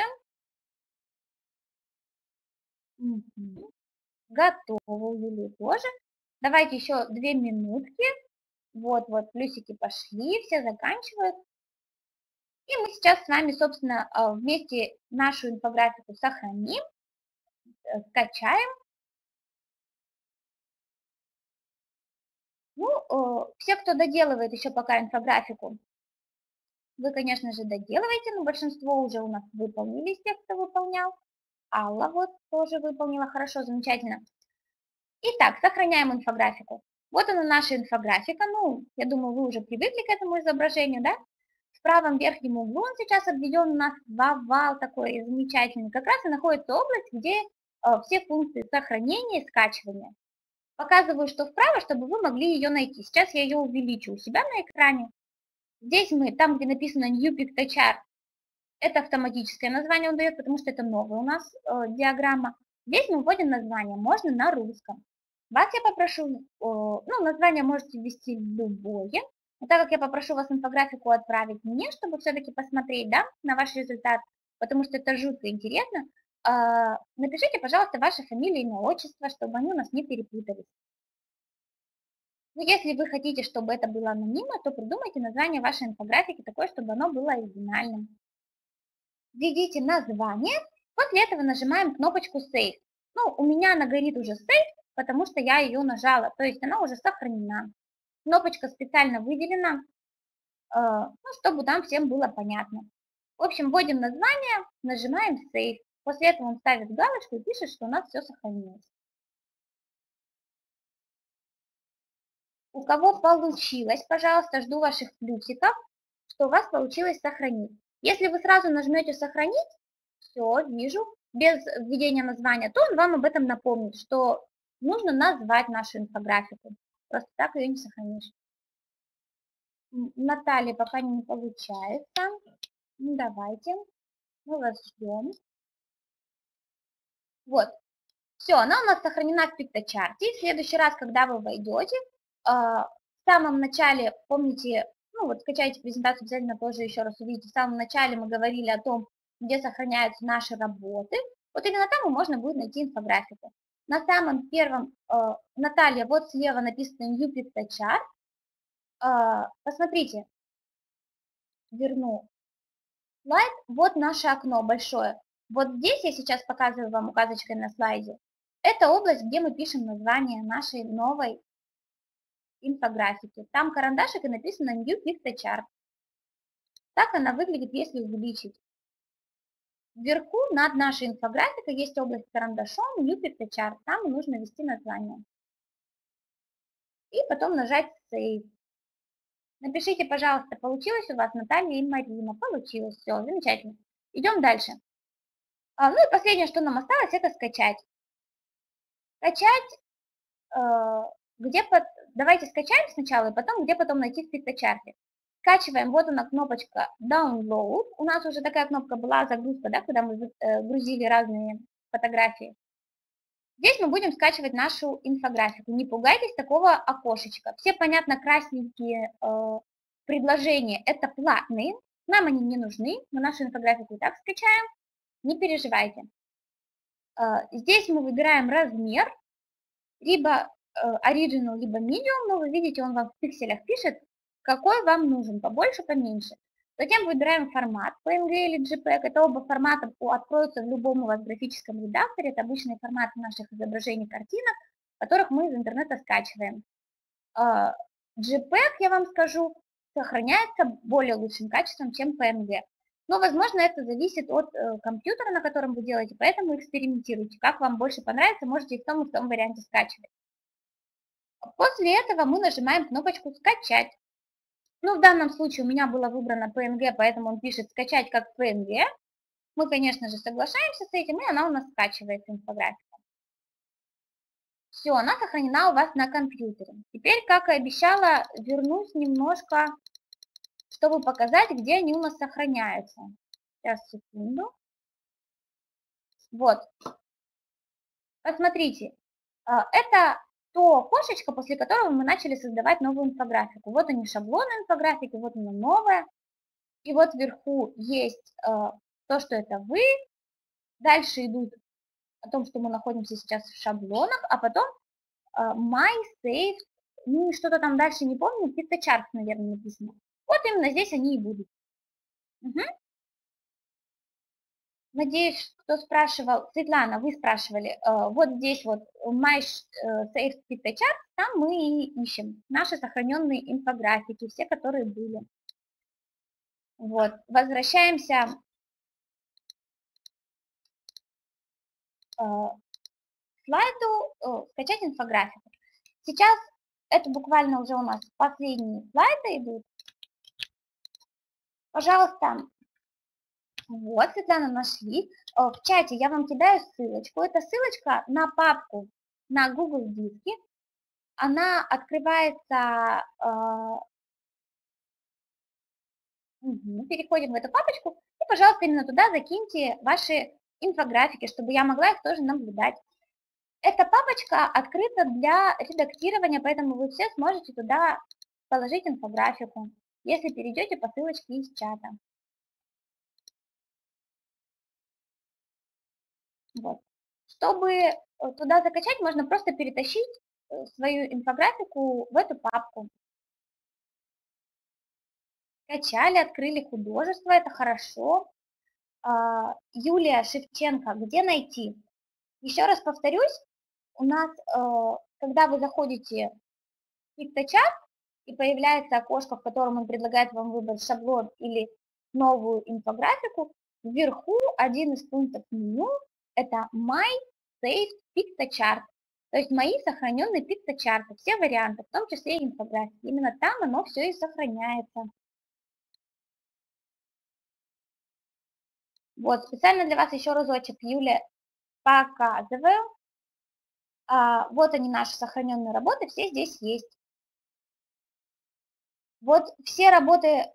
[SPEAKER 2] Угу. Готово, у Юлии тоже. Давайте еще две минутки. Вот, вот, плюсики пошли, все заканчивают. И мы сейчас с вами, собственно, а, вместе нашу инфографику сохраним, э, скачаем. Ну, э, все, кто доделывает еще пока инфографику, вы, конечно же, доделываете, но большинство уже у нас выполнили из тех, кто выполнял. Алла вот тоже выполнила хорошо, замечательно. Итак, сохраняем инфографику. Вот она наша инфографика. Ну, я думаю, вы уже привыкли к этому изображению, да? В правом верхнем углу он сейчас обведен у нас в овал такой замечательный. Как раз и находится область, где э, все функции сохранения и скачивания. Показываю, что вправо, чтобы вы могли ее найти. Сейчас я ее увеличу у себя на экране. Здесь мы, там, где написано New PictoChart, это автоматическое название он дает, потому что это новая у нас э, диаграмма. Здесь мы вводим название, можно на русском. Вас я попрошу, э, ну, название можете ввести любое, но так как я попрошу вас инфографику отправить мне, чтобы все-таки посмотреть, да, на ваш результат, потому что это жутко интересно, э, напишите, пожалуйста, ваше фамилия, имя, отчество, чтобы они у нас не перепутались. Ну, если вы хотите, чтобы это было анонимно, то придумайте название вашей инфографики такое, чтобы оно было оригинальным. Введите название, после этого нажимаем кнопочку Save. Ну, у меня она горит уже Save, потому что я ее нажала, то есть она уже сохранена. Кнопочка специально выделена, э, ну, чтобы там всем было понятно. В общем, вводим название, нажимаем Save. После этого он ставит галочку и пишет, что у нас все сохранилось. У кого получилось, пожалуйста, жду ваших плюсиков, что у вас получилось сохранить. Если вы сразу нажмете «Сохранить», все, вижу, без введения названия, то он вам об этом напомнит, что нужно назвать нашу инфографику. Просто так ее не сохранишь. Наталья пока не получается. Ну, давайте, мы вас ждем. Вот, все, она у нас сохранена в PictoChart. В следующий раз, когда вы войдете, в самом начале, помните, ну вот скачайте презентацию, обязательно тоже еще раз увидите, в самом начале мы говорили о том, где сохраняются наши работы. Вот именно там можно будет найти инфографику. На самом первом, Наталья, вот слева написано New PictoChart. Посмотрите, верну слайд, вот наше окно большое. Вот здесь я сейчас показываю вам указочкой на слайде. Это область, где мы пишем название нашей новой инфографики. Там карандашик и написано New PictoChart. Так она выглядит, если увеличить. Вверху над нашей инфографикой есть область карандашом New PictoChart. Там нужно ввести название. И потом нажать Save. Напишите, пожалуйста, получилось у вас, Наталья и Марина. Получилось, все, замечательно. Идем дальше. А, ну и последнее, что нам осталось, это скачать. Скачать, э, где под... давайте скачаем сначала, и потом, где потом найти в PictoChart. Скачиваем, вот она кнопочка Download. У нас уже такая кнопка была, загрузка, да, когда мы э, грузили разные фотографии. Здесь мы будем скачивать нашу инфографику. Не пугайтесь такого окошечка. Все, понятно, красненькие э, предложения – это платные. Нам они не нужны. Мы нашу инфографику и так скачаем. Не переживайте. Э, здесь мы выбираем размер. Либо э, Original, либо Medium. Но вы видите, он вам в пикселях пишет, какой вам нужен. Побольше, поменьше. Затем выбираем формат пи эн джи или джей пег. Это оба формата откроются в любом у вас графическом редакторе. Это обычные форматы наших изображений картинок, которых мы из интернета скачиваем. джей пег, я вам скажу, сохраняется более лучшим качеством, чем пи эн джи. Но, возможно, это зависит от э, компьютера, на котором вы делаете, поэтому экспериментируйте. Как вам больше понравится, можете и в том, и в том варианте скачивать. После этого мы нажимаем кнопочку «Скачать». Ну, в данном случае у меня было выбрано пи эн джи, поэтому он пишет «Скачать как пи эн джи». Мы, конечно же, соглашаемся с этим, и она у нас скачивается, инфографика. Все, она сохранена у вас на компьютере. Теперь, как и обещала, вернусь немножко, чтобы показать, где они у нас сохраняются. Сейчас, секунду. Вот. Посмотрите. а, Это то окошечко, после которого мы начали создавать новую инфографику. Вот они, шаблоны инфографики, вот она новая. И вот вверху есть э, то, что это вы. Дальше идут о том, что мы находимся сейчас в шаблонах, а потом э, my saved, ну и что-то там дальше не помню, PictoChart, наверное, написано. Вот именно здесь они и будут. Угу. Надеюсь, кто спрашивал, Светлана, вы спрашивали, э, вот здесь вот my э, saved PictoChart, там мы и ищем наши сохраненные инфографики, все, которые были. Вот, возвращаемся э, слайду э, «Скачать инфографику». Сейчас это буквально уже у нас последние слайды идут. Пожалуйста, вот, Светлана, нашли. Э, В чате я вам кидаю ссылочку. Это ссылочка на папку на Google диске. Она открывается... э, мгм, переходим в эту папочку. И, пожалуйста, именно туда закиньте ваши инфографики, чтобы я могла их тоже наблюдать. Эта папочка открыта для редактирования, поэтому вы все сможете туда положить инфографику, если перейдете по ссылочке из чата. Вот. Чтобы э, туда закачать, можно просто перетащить э, свою инфографику в эту папку. Скачали, открыли художество, это хорошо. А, Юлия Шевченко, где найти? Еще раз повторюсь, у нас, э, когда вы заходите в PictoChart, и появляется окошко, в котором он предлагает вам выбрать шаблон или новую инфографику, вверху один из пунктов меню – это My Saved PictoChart, то есть мои сохраненные PictoChart, все варианты, в том числе и инфографики. Именно там оно все и сохраняется. Вот, специально для вас еще разочек, Юля, показываю. А, вот они, наши сохраненные работы, все здесь есть. Вот все работы, э,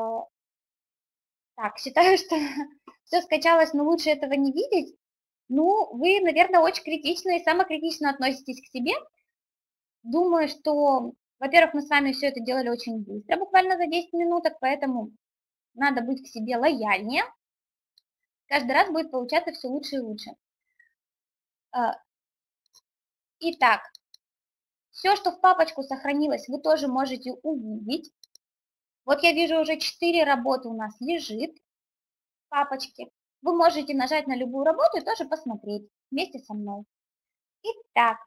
[SPEAKER 2] так, считаю, что все скачалось, но лучше этого не видеть. Ну, вы, наверное, очень критично и самокритично относитесь к себе. Думаю, что, во-первых, мы с вами все это делали очень быстро, буквально за десять минуток, поэтому надо быть к себе лояльнее. Каждый раз будет получаться все лучше и лучше. А, Итак, все, что в папочку сохранилось, вы тоже можете увидеть. Вот я вижу, уже четыре работы у нас лежит в папочке. Вы можете нажать на любую работу и тоже посмотреть вместе со мной. Итак,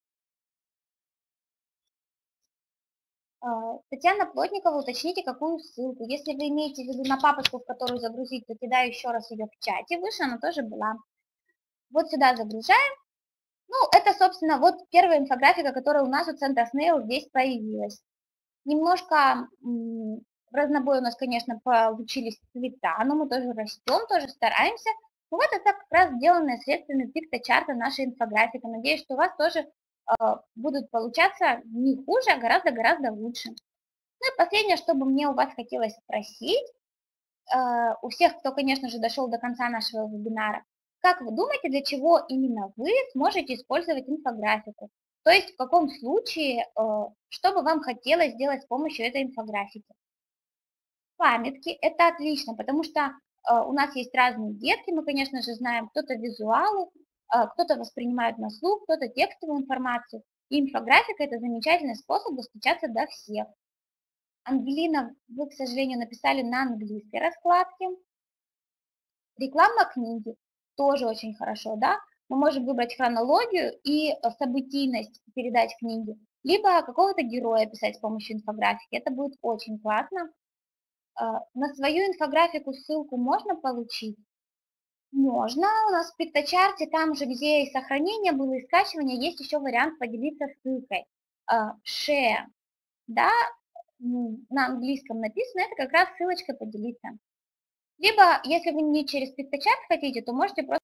[SPEAKER 2] Татьяна Плотникова, уточните, какую ссылку. Если вы имеете в виду на папочку, в которую загрузить, то кидаю еще раз ее в чате. Выше она тоже была. Вот сюда загружаем. Ну, это, собственно, вот первая инфографика, которая у нас у центра Snail здесь появилась. Немножко м, в разнобой у нас, конечно, получились цвета, но мы тоже растем, тоже стараемся. Ну, вот это как раз сделанная средствами PictoChart нашей инфографики. Надеюсь, что у вас тоже э, будут получаться не хуже, а гораздо-гораздо лучше. Ну и последнее, что бы мне у вас хотелось спросить, э, у всех, кто, конечно же, дошел до конца нашего вебинара, как вы думаете, для чего именно вы сможете использовать инфографику? То есть в каком случае, э, что бы вам хотелось сделать с помощью этой инфографики? Памятки – это отлично, потому что э, у нас есть разные детки, мы, конечно же, знаем, кто-то визуалы, э, кто-то воспринимает на слух, кто-то текстовую информацию. И инфографика – это замечательный способ достучаться до всех. Ангелина, вы, к сожалению, написали на английской раскладке. Реклама книги тоже очень хорошо, да? Мы можем выбрать хронологию и событийность передать книги, либо какого-то героя писать с помощью инфографики. Это будет очень классно. На свою инфографику ссылку можно получить? Можно. У нас в PictoChart, там же, где и сохранение было, и скачивание, есть еще вариант поделиться ссылкой. Share, да, на английском написано, это как раз ссылочка поделиться. Либо, если вы не через PictoChat хотите, то можете просто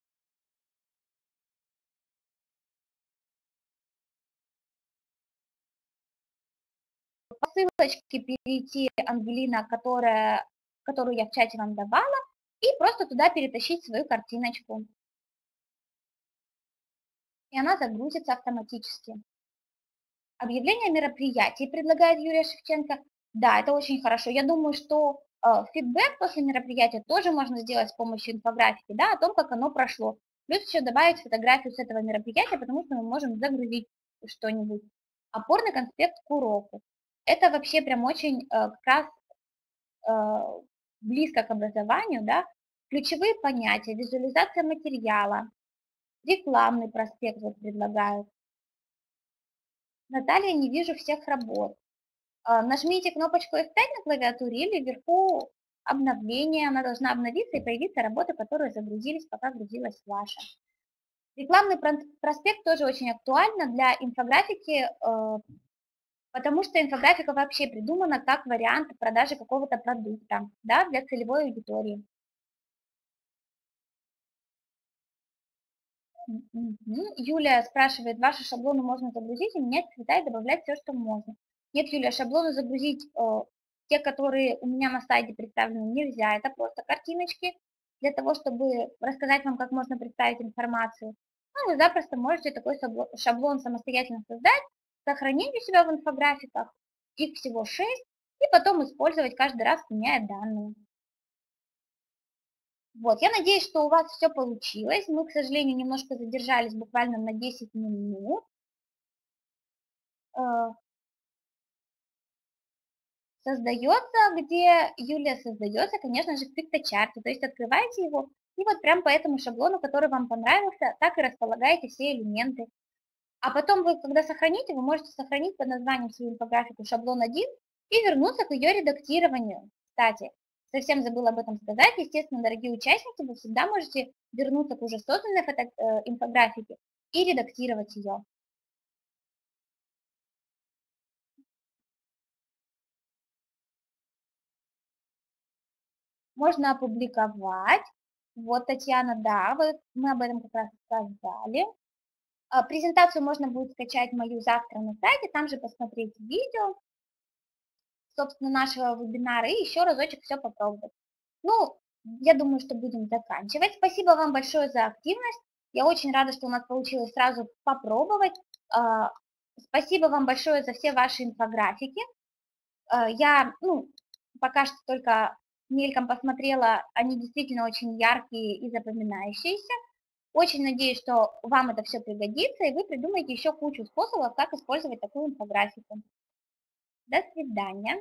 [SPEAKER 2] по ссылочке перейти, Ангелина, которая, которую я в чате вам давала, и просто туда перетащить свою картиночку. И она загрузится автоматически. Объявление мероприятий предлагает Юлия Шевченко. Да, это очень хорошо. Я думаю, что э, фидбэк после мероприятия тоже можно сделать с помощью инфографики, да, о том, как оно прошло. Плюс еще добавить фотографию с этого мероприятия, потому что мы можем загрузить что-нибудь. Опорный конспект к уроку. Это вообще прям очень э, как раз э, близко к образованию, да. Ключевые понятия, визуализация материала, рекламный проспект вот предлагают. Наталья, не вижу всех работ. Нажмите кнопочку эф пять на клавиатуре или вверху обновление. Она должна обновиться и появиться работы, которые загрузились, пока грузилась ваша. Рекламный проспект тоже очень актуально для инфографики, потому что инфографика вообще придумана как вариант продажи какого-то продукта, да, для целевой аудитории. Юлия спрашивает, ваши шаблоны можно загрузить и менять цвета и добавлять все, что можно. Нет, Юлия, шаблоны загрузить, э, те, которые у меня на сайте представлены, нельзя. Это просто картиночки для того, чтобы рассказать вам, как можно представить информацию. Ну, вы запросто можете такой шаблон самостоятельно создать, сохранить у себя в инфографиках, их всего шесть, и потом использовать каждый раз, меняя данные. Вот, я надеюсь, что у вас все получилось. Мы, к сожалению, немножко задержались буквально на десять минут. Создается, где Юлия создается, конечно же, в PictoChart. То есть открываете его, и вот прям по этому шаблону, который вам понравился, так и располагаете все элементы. А потом вы, когда сохраните, вы можете сохранить под названием свою инфографику шаблон один и вернуться к ее редактированию. Кстати, совсем забыла об этом сказать. Естественно, дорогие участники, вы всегда можете вернуться к уже созданной фото, э, инфографике и редактировать ее. Можно опубликовать. Вот, Татьяна, да, вы, мы об этом как раз сказали. А, презентацию можно будет скачать мою завтра на сайте, там же посмотреть видео, собственно, нашего вебинара, и еще разочек все попробовать. Ну, я думаю, что будем заканчивать. Спасибо вам большое за активность. Я очень рада, что у нас получилось сразу попробовать. Спасибо вам большое за все ваши инфографики. Я, ну, пока что только мельком посмотрела, они действительно очень яркие и запоминающиеся. Очень надеюсь, что вам это все пригодится, и вы придумаете еще кучу способов, как использовать такую инфографику. До свидания.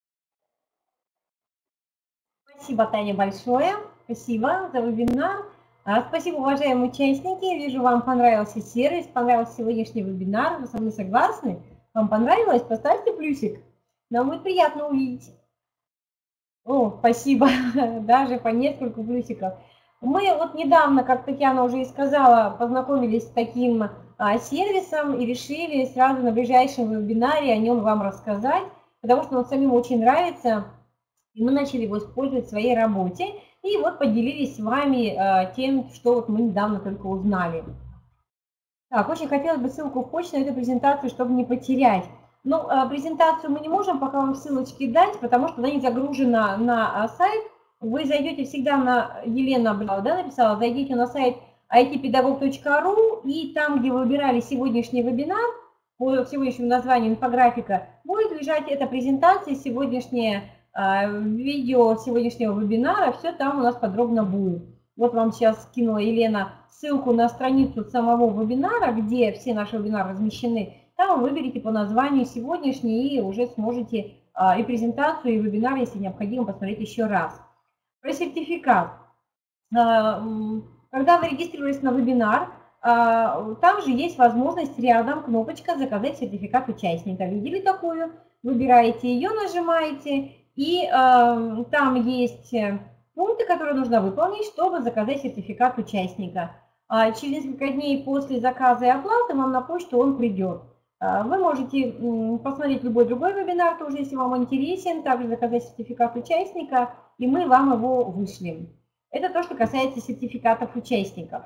[SPEAKER 1] Спасибо, Таня, большое. Спасибо за вебинар. Спасибо, уважаемые участники. Вижу, вам понравился сервис, понравился сегодняшний вебинар. Вы со мной согласны? Вам понравилось? Поставьте плюсик. Нам будет приятно увидеть. О, спасибо. Даже по несколько плюсиков. Мы вот недавно, как Татьяна уже и сказала, познакомились с таким а, сервисом и решили сразу на ближайшем вебинаре о нем вам рассказать, потому что он самим очень нравится, и мы начали его использовать в своей работе, и вот поделились с вами а, тем, что вот мы недавно только узнали. Так, очень хотелось бы ссылку в почту на эту презентацию, чтобы не потерять. Но а, презентацию мы не можем пока вам ссылочки дать, потому что она не загружена на а, сайт. Вы зайдете всегда на, Елена да, написала, зайдите на сайт ай ти педагог точка ру, и там, где вы выбирали сегодняшний вебинар, по сегодняшнему названию инфографика, будет лежать эта презентация, сегодняшнее э, видео сегодняшнего вебинара, все там у нас подробно будет. Вот вам сейчас скинула Елена ссылку на страницу самого вебинара, где все наши вебинары размещены. Там вы выберете по названию сегодняшний и уже сможете э, и презентацию, и вебинар, если необходимо, посмотреть еще раз. Про сертификат. Когда вы регистрируетесь на вебинар, там же есть возможность рядом кнопочка «Заказать сертификат участника». Видели такую? Выбираете ее, нажимаете, и там есть пункты, которые нужно выполнить, чтобы заказать сертификат участника. Через несколько дней после заказа и оплаты вам на почту он придет. Вы можете посмотреть любой другой вебинар, тоже, если вам интересен, также заказать сертификат участника, и мы вам его вышлем. Это то, что касается сертификатов участников.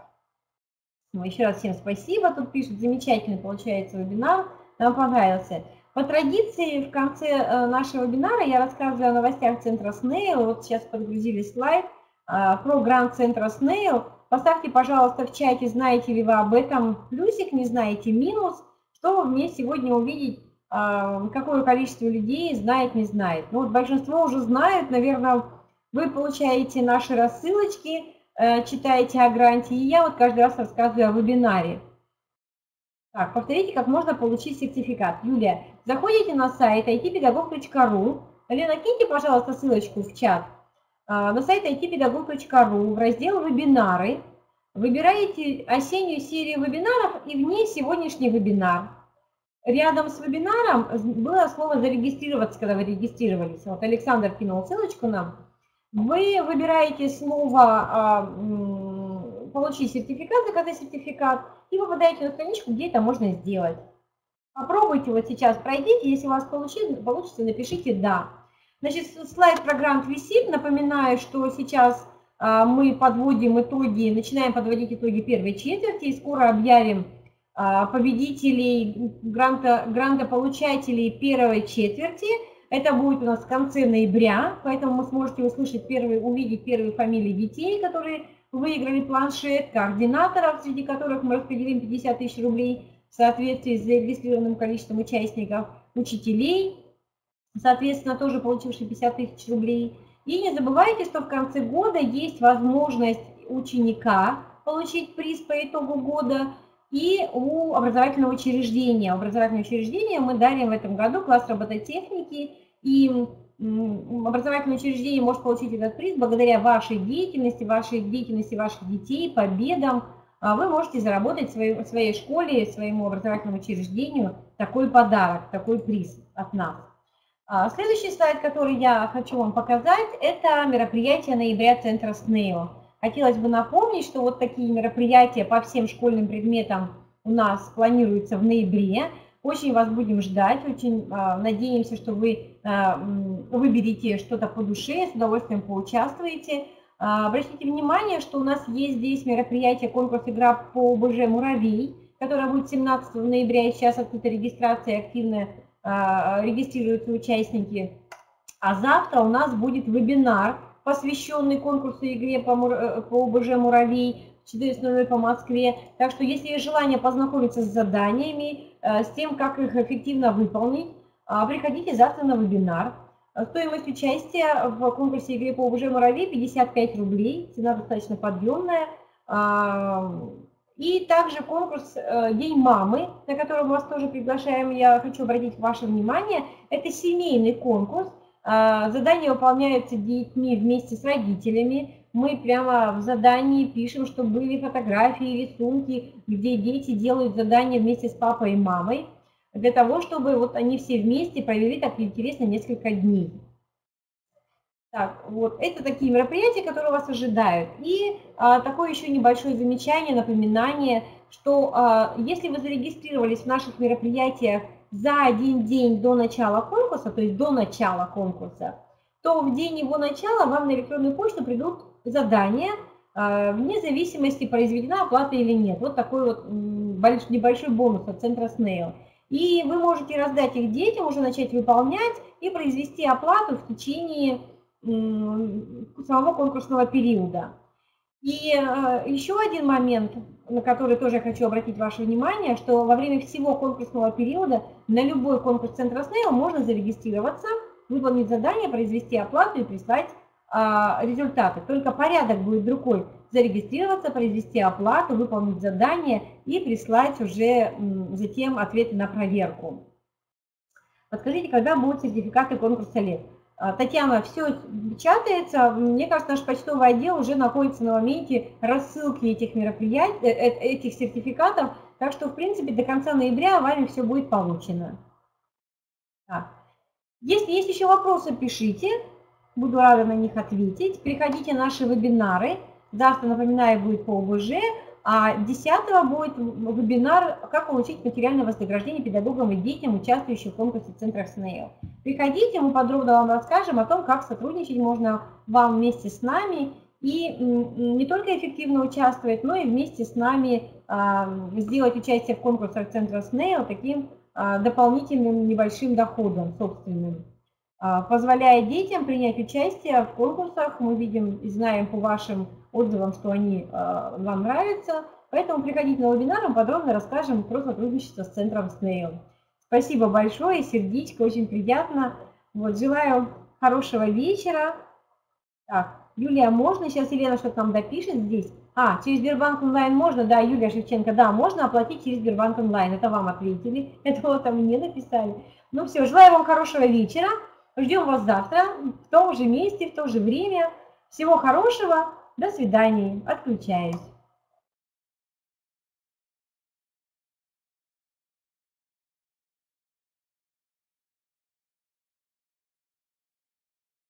[SPEAKER 1] Ну, еще раз всем спасибо. Тут пишут, замечательный получается вебинар, нам понравился. По традиции, в конце нашего вебинара я рассказываю о новостях центра снейл. Вот сейчас подгрузили слайд про грант центра снейл. Поставьте, пожалуйста, в чате, знаете ли вы об этом, плюсик, не знаете, минус, чтобы мне сегодня увидеть, какое количество людей знает, не знает. Ну, вот большинство уже знают, наверное, вы получаете наши рассылочки, читаете о гранте, и я вот каждый раз рассказываю о вебинаре. Так, повторите, как можно получить сертификат. Юлия, заходите на сайт ай ти педагог точка ру. Лена, киньте, пожалуйста, ссылочку в чат. На сайт ай ти педагог точка ру в раздел «Вебинары». Выбираете осеннюю серию вебинаров и в ней сегодняшний вебинар. Рядом с вебинаром было слово «зарегистрироваться», когда вы регистрировались. Вот Александр кинул ссылочку нам. Вы выбираете слово «Получить сертификат», «Заказать сертификат» и попадаете на страничку, где это можно сделать. Попробуйте вот сейчас, пройдите, если у вас получится, напишите «Да». Значит, слайд про грант висит. Напоминаю, что сейчас мы подводим итоги, начинаем подводить итоги первой четверти и скоро объявим победителей, гранта, грантополучателей первой четверти. Это будет у нас в конце ноября, поэтому вы сможете услышать первые, увидеть первые фамилии детей, которые выиграли планшет, координаторов, среди которых мы распределим пятьдесят тысяч рублей в соответствии с зарегистрированным количеством участников, учителей, соответственно, тоже получившие пятьдесят тысяч рублей. И не забывайте, что в конце года есть возможность ученика получить приз по итогу года и у образовательного учреждения. У образовательного учреждения мы дарим в этом году класс робототехники, и образовательное учреждение может получить этот приз благодаря вашей деятельности, вашей деятельности ваших детей, победам. Вы можете заработать в своей, в своей школе, своему образовательному учреждению такой подарок, такой приз от нас. Следующий слайд, который я хочу вам показать, это мероприятие ноября центра снейл. Хотелось бы напомнить, что вот такие мероприятия по всем школьным предметам у нас планируются в ноябре. Очень вас будем ждать, очень надеемся, что вы выберете что-то по душе, с удовольствием поучаствуете. Обратите внимание, что у нас есть здесь мероприятие, конкурс игра по ОБЖ «Муравей», которое будет семнадцатого ноября, и сейчас открыта регистрация, активно регистрируются участники. А завтра у нас будет вебинар, посвященный конкурсу игре по, по ОБЖ «Муравей» в четырнадцать ноль ноль по Москве. Так что, если есть желание познакомиться с заданиями, с тем, как их эффективно выполнить, приходите завтра на вебинар. Стоимость участия в конкурсе игры по ОБЖ «Муравей» пятьдесят пять рублей, цена достаточно подъемная. И также конкурс «День мамы», на который мы вас тоже приглашаем, я хочу обратить ваше внимание. Это семейный конкурс. Задания выполняются детьми вместе с родителями. Мы прямо в задании пишем, что были фотографии, рисунки, где дети делают задания вместе с папой и мамой, для того, чтобы вот они все вместе провели так интересно несколько дней. Так, вот, это такие мероприятия, которые вас ожидают. И а, такое еще небольшое замечание, напоминание, что а, если вы зарегистрировались в наших мероприятиях за один день до начала конкурса, то есть до начала конкурса, то в день его начала вам на электронную почту придут задания, а, вне зависимости, произведена оплата или нет. Вот такой вот большой, небольшой бонус от центра снейл. И вы можете раздать их детям, уже начать выполнять и произвести оплату в течение самого конкурсного периода. И э, еще один момент, на который тоже я хочу обратить ваше внимание, что во время всего конкурсного периода на любой конкурс центра снейл можно зарегистрироваться, выполнить задание, произвести оплату и прислать э, результаты. Только порядок будет другой: зарегистрироваться, произвести оплату, выполнить задание и прислать уже э, затем ответы на проверку. Подскажите, когда будут сертификаты конкурса лет? Татьяна, все печатается. Мне кажется, наш почтовый отдел уже находится на моменте рассылки этих мероприятий, этих сертификатов. Так что, в принципе, до конца ноября вами все будет получено. Так. Если есть еще вопросы, пишите. Буду рада на них ответить. Приходите на наши вебинары. Завтра, напоминаю, будет по ОБЖ. А десятого будет вебинар «Как получить материальное вознаграждение педагогам и детям, участвующим в конкурсе Центра СНЭИЛ». Приходите, мы подробно вам расскажем о том, как сотрудничать можно вам вместе с нами и не только эффективно участвовать, но и вместе с нами сделать участие в конкурсах Центра СНЭИЛ таким дополнительным небольшим доходом собственным. Позволяя детям принять участие в конкурсах, мы видим и знаем по вашим отзывам, что они вам нравятся. Поэтому приходите на вебинар, мы подробно расскажем про сотрудничество с Центром СНЭИЛ. Спасибо большое, сердечко, очень приятно. Вот, желаю хорошего вечера. Так, Юлия, можно? Сейчас Елена что-то нам допишет здесь. А, через Сбербанк онлайн можно? Да, Юлия Шевченко, да, можно оплатить через Сбербанк онлайн. Это вам ответили, это вот там мне написали. Ну все, желаю вам хорошего вечера. Ждем вас завтра в том же месте, в то же время. Всего хорошего. До свидания. Отключаюсь.